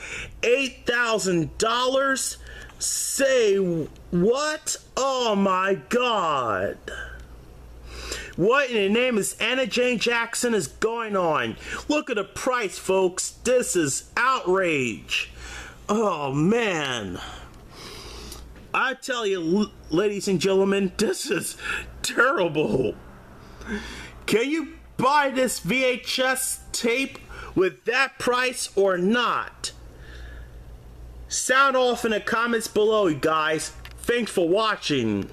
$8,000. Say what? Oh my God. What in the name is Anna Jane Jackson is going on? Look at the price, folks. This is outrage. Oh man. I tell you, ladies and gentlemen, this is terrible. Can you buy this VHS tape with that price or not? Sound off in the comments below, you guys. Thanks for watching.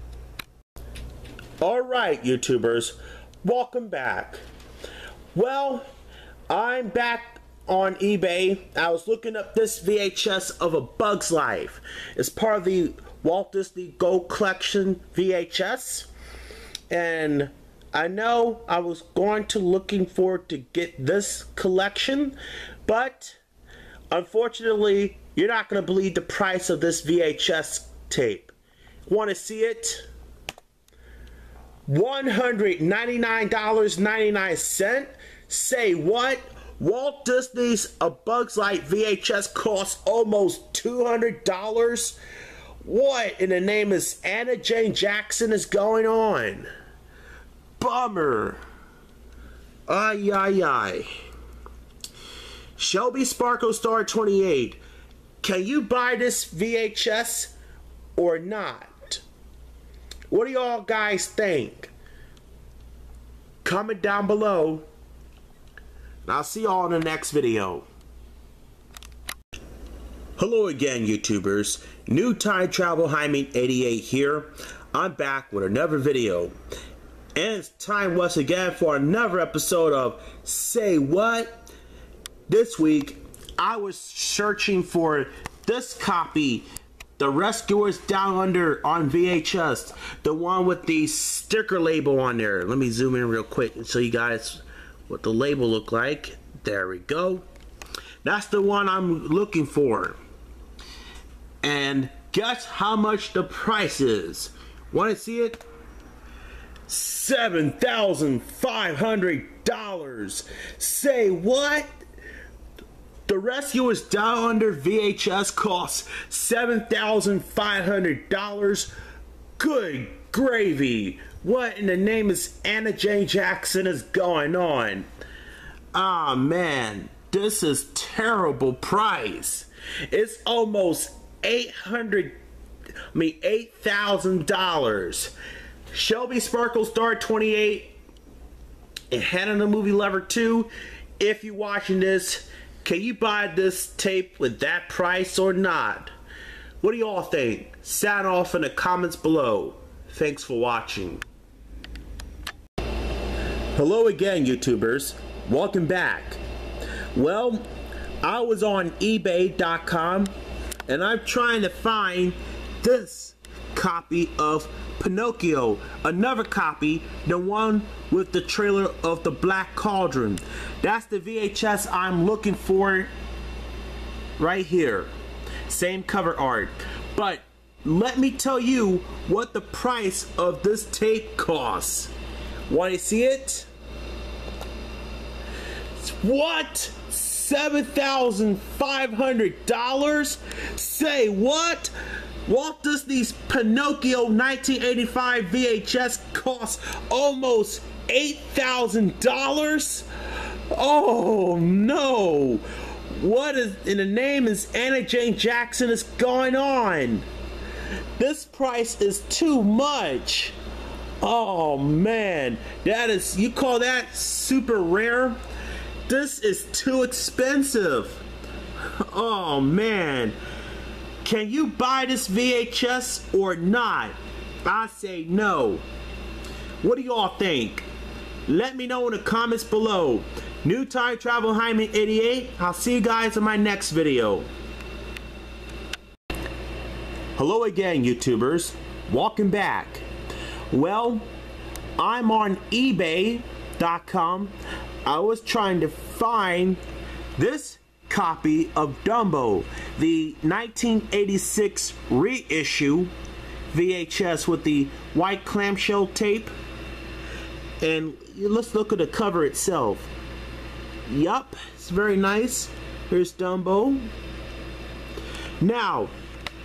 Alright, YouTubers, welcome back. Well, I'm back on eBay. I was looking up this VHS of A Bug's Life. It's part of the Walt Disney Gold Collection VHS. And I know I was going to looking forward to get this collection, but unfortunately, you're not going to believe the price of this VHS tape. Want to see it? $199.99. Say what? Walt Disney's A Bug's Life VHS costs almost $200. What in the name is Anna Jane Jackson is going on? Bummer. Ay, ay, ay. Shelby Sparkle Star 28. Can you buy this VHS or not? What do y'all guys think? Comment down below. And I'll see y'all in the next video. Hello again, YouTubers. New Time Travel Jaime 88 here. I'm back with another video. And it's time once again for another episode of Say What? This week, I was searching for this copy, The Rescuers Down Under on VHS. The one with the sticker label on there. Let me zoom in real quick and show you guys what the label looked like. There we go. That's the one I'm looking for. And guess how much the price is? Want to see it? $7,500. Say what? The Rescuers Down Under VHS costs $7,500. Good gravy. What in the name is Anna Jane Jackson is going on? Ah, man, this is terrible price. It's almost $8,000. Shelby Sparkle Star 28 and Hannah the Movie Lover 2. If you're watching this, can you buy this tape with that price or not? What do y'all think? Sound off in the comments below. Thanks for watching. Hello again, YouTubers. Welcome back. Well, I was on eBay.com and I'm trying to find this copy of Pinocchio. Another copy, the one with the trailer of The Black Cauldron. That's the VHS I'm looking for right here. Same cover art. But let me tell you what the price of this tape costs. Want to see it? What? $7,500? Say what? Walt Disney's Pinocchio 1985 VHS costs almost $8,000? Oh no! What is in the name is Anna Jane Jackson is going on? This price is too much. Oh man, that is, you call that super rare? This is too expensive. Oh man. Can you buy this VHS or not? I say no. What do y'all think? Let me know in the comments below. New Time Travel Hyman 88. I'll see you guys in my next video. Hello again, YouTubers. Welcome back. Well, I'm on eBay.com. I was trying to find this copy of Dumbo, the 1986 reissue VHS with the white clamshell tape. And let's look at the cover itself. Yup, it's very nice. Here's Dumbo. Now,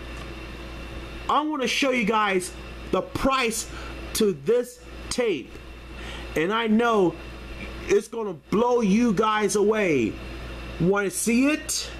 I want to show you guys the price to this tape. And I know it's going to blow you guys away. Want to see it?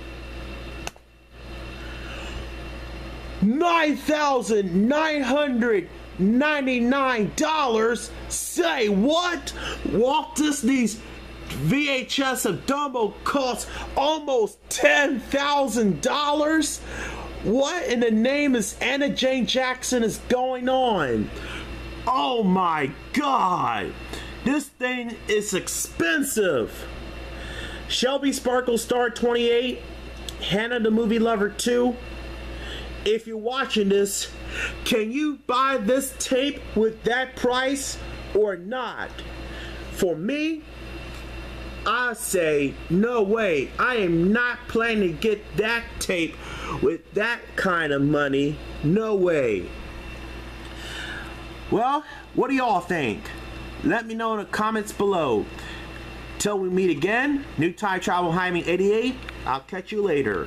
$9,999. Say what? Walt Disney's VHS of Dumbo costs almost $10,000. What in the name is Anna Jane Jackson is going on? Oh my God. This thing is expensive. Shelby Sparkle Star 28, Hannah the Movie Lover 2. If you're watching this, can you buy this tape with that price or not? For me, I say no way. I am not planning to get that tape with that kind of money. No way. Well, what do y'all think? Let me know in the comments below. Till we meet again, New Time Travel Hyman 88. I'll catch you later.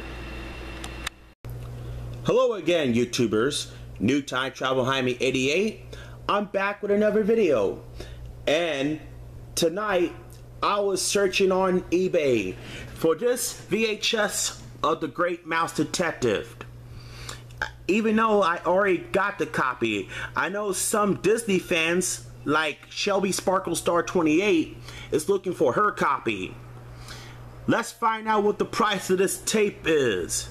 Hello again, YouTubers. New Time Travel Hyman 88. I'm back with another video. And tonight, I was searching on eBay for this VHS of The Great Mouse Detective. Even though I already got the copy, I know some Disney fans like Shelby Sparkle Star 28 is looking for her copy. Let's find out what the price of this tape is.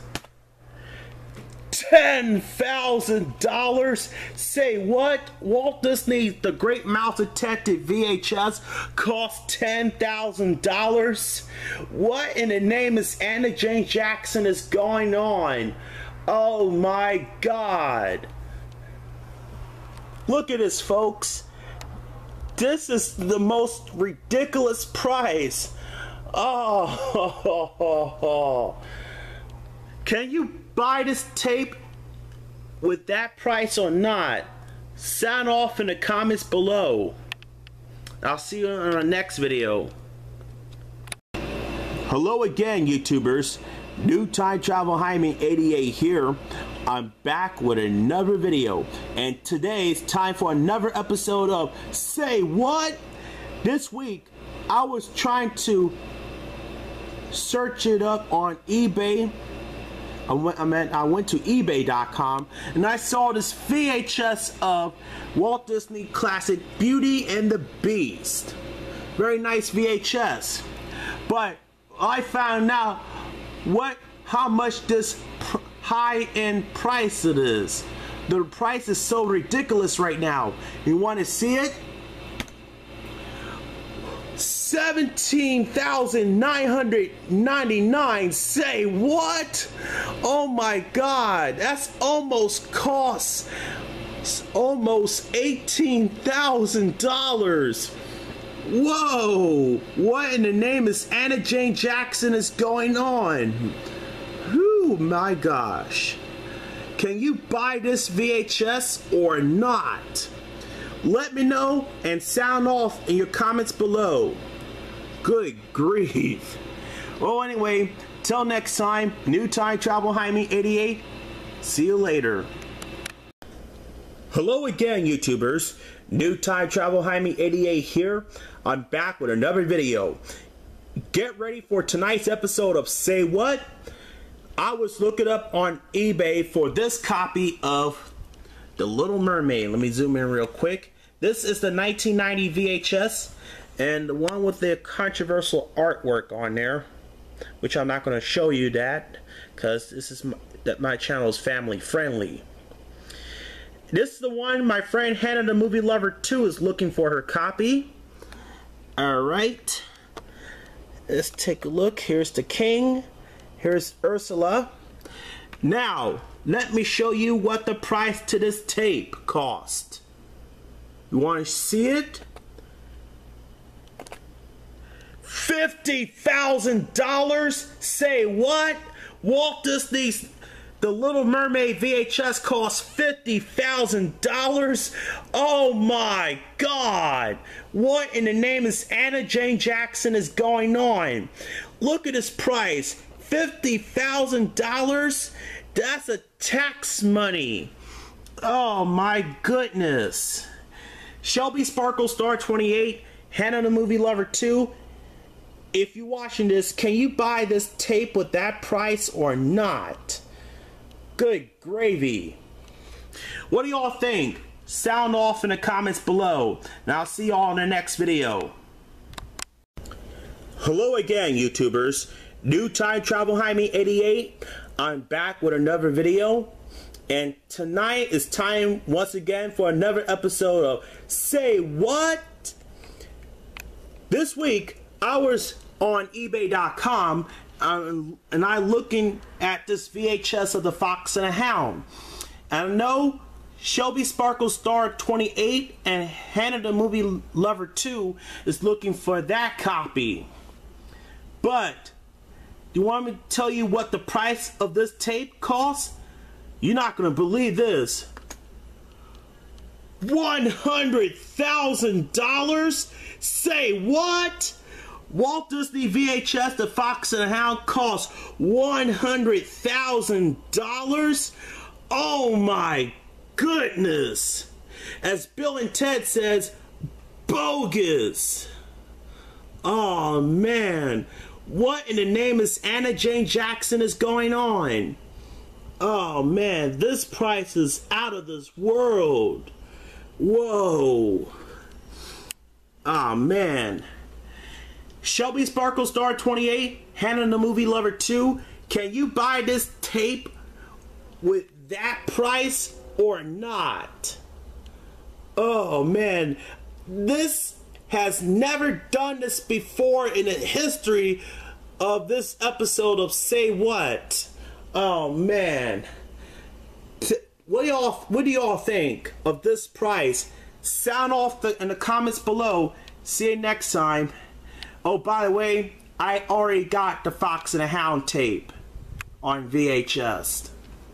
$10,000? Say what? Walt Disney The Great Mouse Detective VHS cost $10,000? What in the name is Anna Jane Jackson is going on? Oh my God. Look at this, folks. This is the most ridiculous price. Oh, can you buy this tape with that price or not? Sound off in the comments below. I'll see you in our next video. Hello again, YouTubers. New Time Travel Hyman 88 here. I'm back with another video, and today it's time for another episode of Say What? This week I was trying to search it up on eBay. I went to eBay.com and I saw this VHS of Walt Disney classic Beauty and the Beast. Very nice VHS. But I found out how much this high-end price it is. The price is so ridiculous right now. You want to see it? $17,999. Say what? Oh my God, that's almost costs almost $18,000. Whoa, what in the name is Anna Jane Jackson is going on? Oh my gosh. Can you buy this VHS or not? Let me know and sound off in your comments below. Good grief. Well, anyway, till next time, New Time Travel Jaime 88. See you later. Hello again, YouTubers. New Time Travel Jaime 88 here. I'm back with another video. Get ready for tonight's episode of Say What? I was looking up on eBay for this copy of The Little Mermaid. Let me zoom in real quick. This is the 1990 VHS and the one with the controversial artwork on there, which I'm not going to show you that because this is my channel is family friendly. This is the one my friend Hannah the Movie Lover 2 is looking for her copy. Alright. Let's take a look. Here's the king. Here's Ursula. Now, let me show you what the price to this tape cost. You want to see it? $50,000? Say what? Walt Disney's The Little Mermaid VHS cost $50,000? Oh my God! What in the name is Anna Jane Jackson is going on? Look at this price. $50,000? That's a tax money. Oh my goodness. Shelby Sparkle Star 28, Hannah the Movie Lover 2. If you're watching this, can you buy this tape with that price or not? Good gravy. What do y'all think? Sound off in the comments below. And I'll see y'all in the next video. Hello again, YouTubers. New Time Travel Jaime 88. I'm back with another video. And tonight is time once again for another episode of Say What? This week, I was on eBay.com and I looking at this VHS of The Fox and the Hound. And I know Shelby Sparkle Star 28 and Hannah the Movie Lover 2 is looking for that copy. But do you want me to tell you what the price of this tape costs? You're not going to believe this. $100,000? Say what? Walt Disney VHS The Fox and the Hound costs $100,000? Oh my goodness. As Bill and Ted says, bogus. Oh man. What in the name is Anna Jane Jackson is going on? Oh man, this price is out of this world. Whoa. Oh man. Shelby Sparkle Star 28, Hannah the Movie Lover 2. Can you buy this tape with that price or not? Oh man, this has never done this before in the history of this episode of Say What? Oh man. What do y'all think of this price? Sound off in the comments below. See you next time. Oh, by the way, I already got the Fox and the Hound tape on VHS.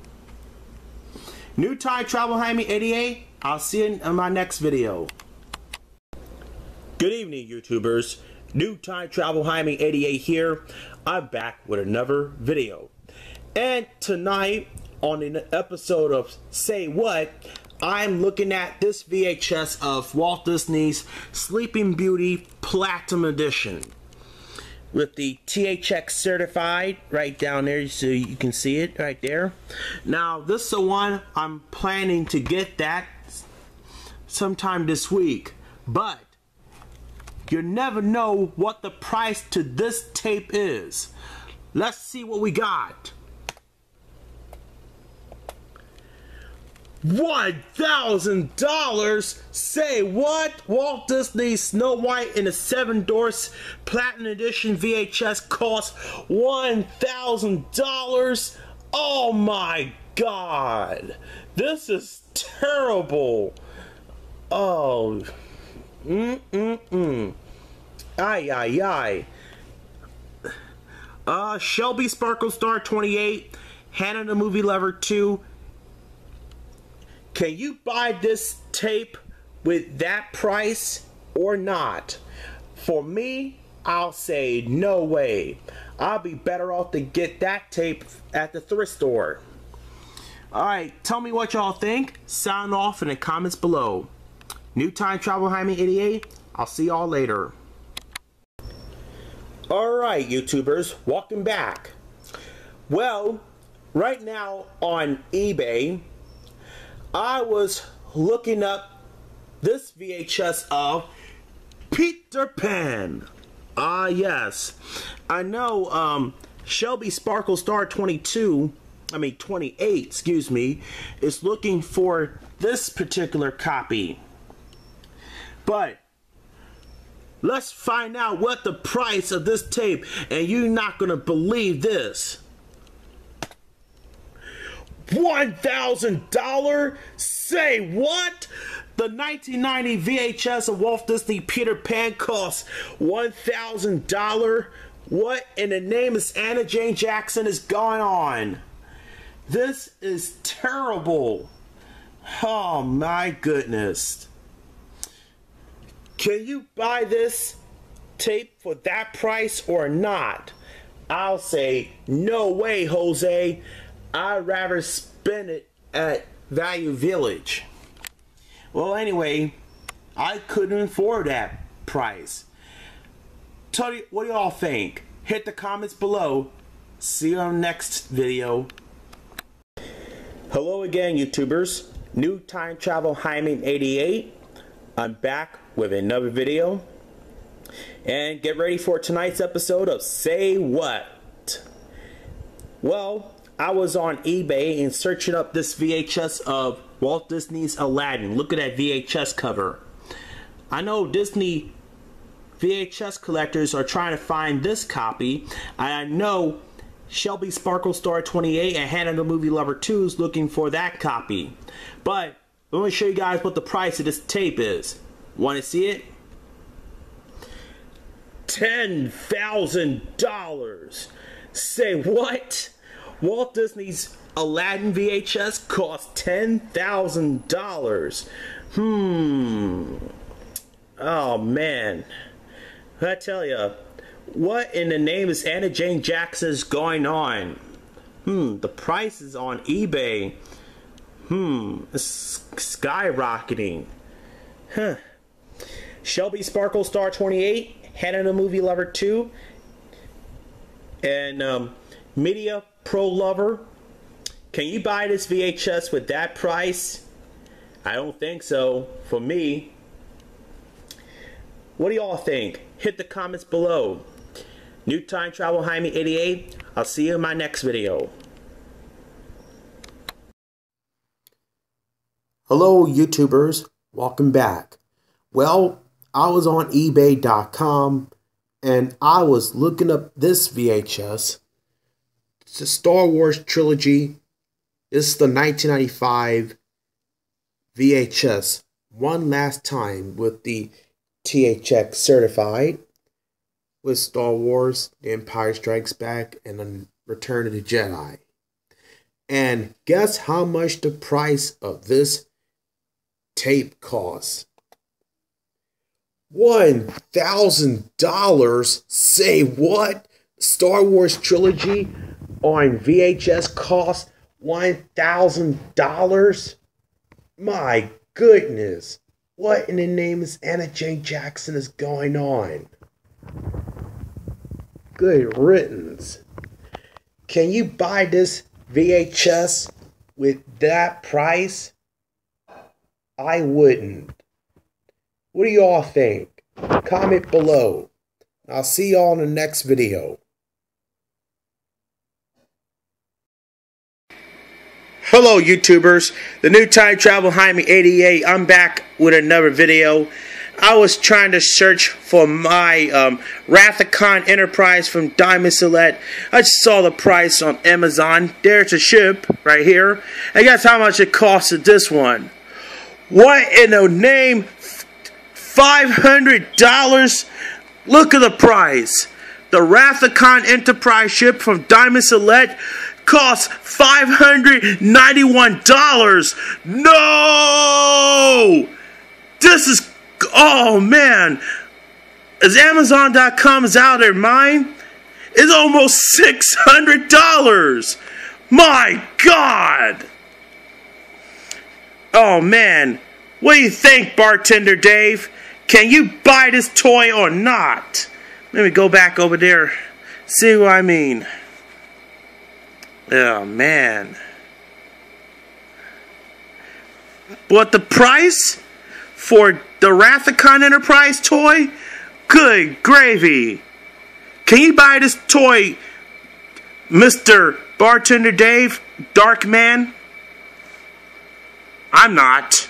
New Time Travel Jaime 88. I'll see you in my next video. Good evening, YouTubers. New Time Travel Jaime 88 here. I'm back with another video. And tonight, on the episode of Say What, I'm looking at this VHS of Walt Disney's Sleeping Beauty Platinum Edition with the THX certified right down there, so you can see it right there. Now, this is the one I'm planning to get that sometime this week, but you never know what the price to this tape is. Let's see what we got. $1,000? Say what? Walt Disney's Snow White and the Seven Dwarfs Platinum Edition VHS costs $1,000? Oh my God. This is terrible. Oh. Ay. Shelby Sparkle Star 28, Hannah the Movie Lover 2. Can you buy this tape with that price or not? For me, I'll say no way. I'll be better off to get that tape at the thrift store. Alright, tell me what y'all think. Sound off in the comments below. New Time Travel Jaime 88. I'll see y'all later. Alright, YouTubers, welcome back. Well, right now on eBay, I was looking up this VHS of Peter Pan. Ah, yes. I know Shelby Sparkle Star 28, excuse me, is looking for this particular copy. But let's find out what the price of this tape, and you're not going to believe this. $1,000? Say what? The 1990 VHS of Walt Disney Peter Pan costs $1,000? What in the name of Anna Jane Jackson is going on? This is terrible. Oh my goodness. Can you buy this tape for that price or not? I'll say no way, Jose. I'd rather spend it at Value Village. Well, anyway, I couldn't afford that price. Tell me, what do y'all think? Hit the comments below. See you on the next video. Hello again, YouTubers. New Time Travel Jaime 88. I'm back with another video. And get ready for tonight's episode of Say What? Well, I was on eBay and searching up this VHS of Walt Disney's Aladdin. Look at that VHS cover. I know Disney VHS collectors are trying to find this copy. I know Shelby Sparkle Star 28 and Hannah the Movie Lover 2 is looking for that copy. But let me show you guys what the price of this tape is. Want to see it? $10,000. Say what? Walt Disney's Aladdin VHS cost $10,000. Oh man. I tell ya, what in the name is Anna Jane Jackson is going on? The price is on eBay. It's skyrocketing. Shelby Sparkle Star 28, Hannah the Movie Lover 2, and Media Pro Lover. Can you buy this VHS with that price? I don't think so. For me. What do y'all think? Hit the comments below. New Time Travel Jaime 88. I'll see you in my next video. Hello, YouTubers. Welcome back. Well, I was on eBay.com and I was looking up this VHS. It's a Star Wars trilogy. This is the 1995 VHS. One last time with the THX certified. With Star Wars, The Empire Strikes Back, and then Return of the Jedi. And guess how much the price of this tape costs? $1,000. Say what? Star Wars trilogy on VHS costs $1,000? My goodness. What in the name is Anna Jane Jackson is going on? Good riddance. Can you buy this VHS with that price? I wouldn't. What do y'all think? Comment below. I'll see y'all in the next video. Hello YouTubers, the new Time Travel Jaime 88. I'm back with another video. I was trying to search for my Rathacon Enterprise from Diamond Select. I just saw the price on Amazon. There's a ship right here. And guess how much it costed this one? What in the name? $500? Look at the price. The Rathacon Enterprise ship from Diamond Select costs $591. No! This is, oh man. As Amazon.com is out of their mind, it's almost $600. My God! Oh man. What do you think, Bartender Dave? Can you buy this toy or not? Let me go back over there. See what I mean. Oh, man. But the price for the Rathacon Enterprise toy? Good gravy. Can you buy this toy, Mr. Bartender Dave, Dark Man? I'm not.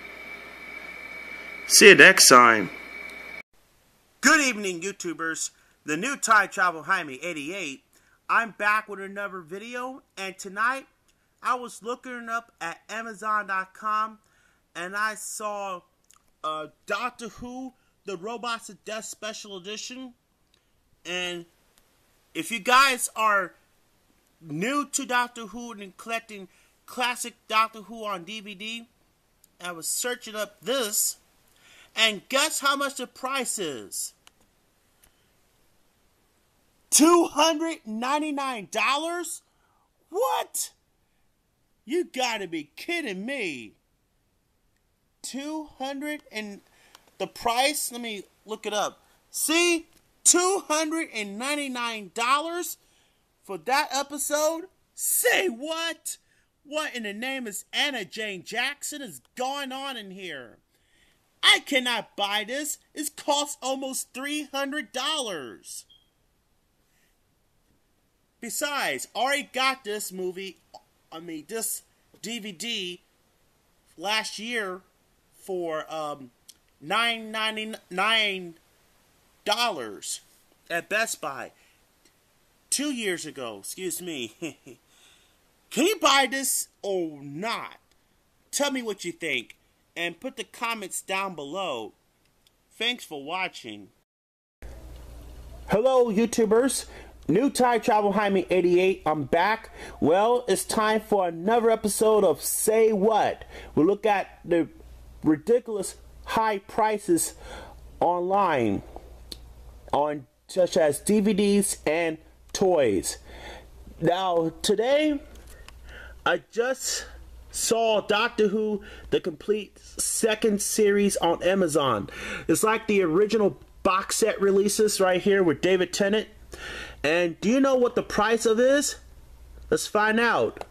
See you next time. Good evening, YouTubers. The new Time Travel Jaime 88. I'm back with another video, and tonight I was looking up at Amazon.com and I saw Doctor Who, The Robots of Death Special Edition. And if you guys are new to Doctor Who and collecting classic Doctor Who on DVD, I was searching up this, and guess how much the price is? $299? What? You gotta be kidding me. 200 and the price, let me look it up. See? $299 for that episode? Say what? What in the name is Anna Jane Jackson is going on in here? I cannot buy this. It costs almost $300. Besides, I already got this movie, this DVD last year for $9.99 at Best Buy. 2 years ago, excuse me. Can you buy this or not? Tell me what you think and put the comments down below. Thanks for watching. Hello YouTubers. New Time Travel Jaime 88, I'm back. Well, it's time for another episode of Say What. We'll look at the ridiculous high prices online on such as DVDs and toys. Now, today, I just saw Doctor Who, the complete second series on Amazon. It's like the original box set releases right here with David Tennant. And do you know what the price of is? Let's find out.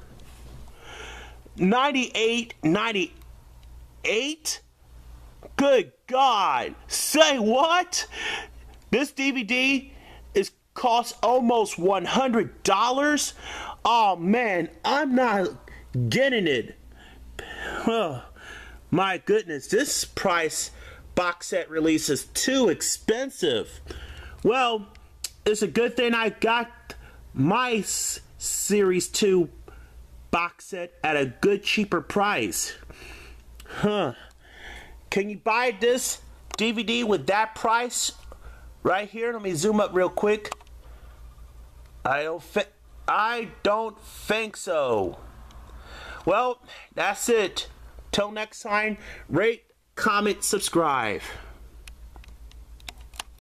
$98.98? Good God. Say what? This DVD costs almost $100? Oh man, I'm not getting it. Oh, my goodness, this price box set release is too expensive. Well, it's a good thing I got my Series 2 box set at a good cheaper price. Huh. Can you buy this DVD with that price right here? Let me zoom up real quick. I don't think so. Well, that's it. Till next time, rate, comment, subscribe.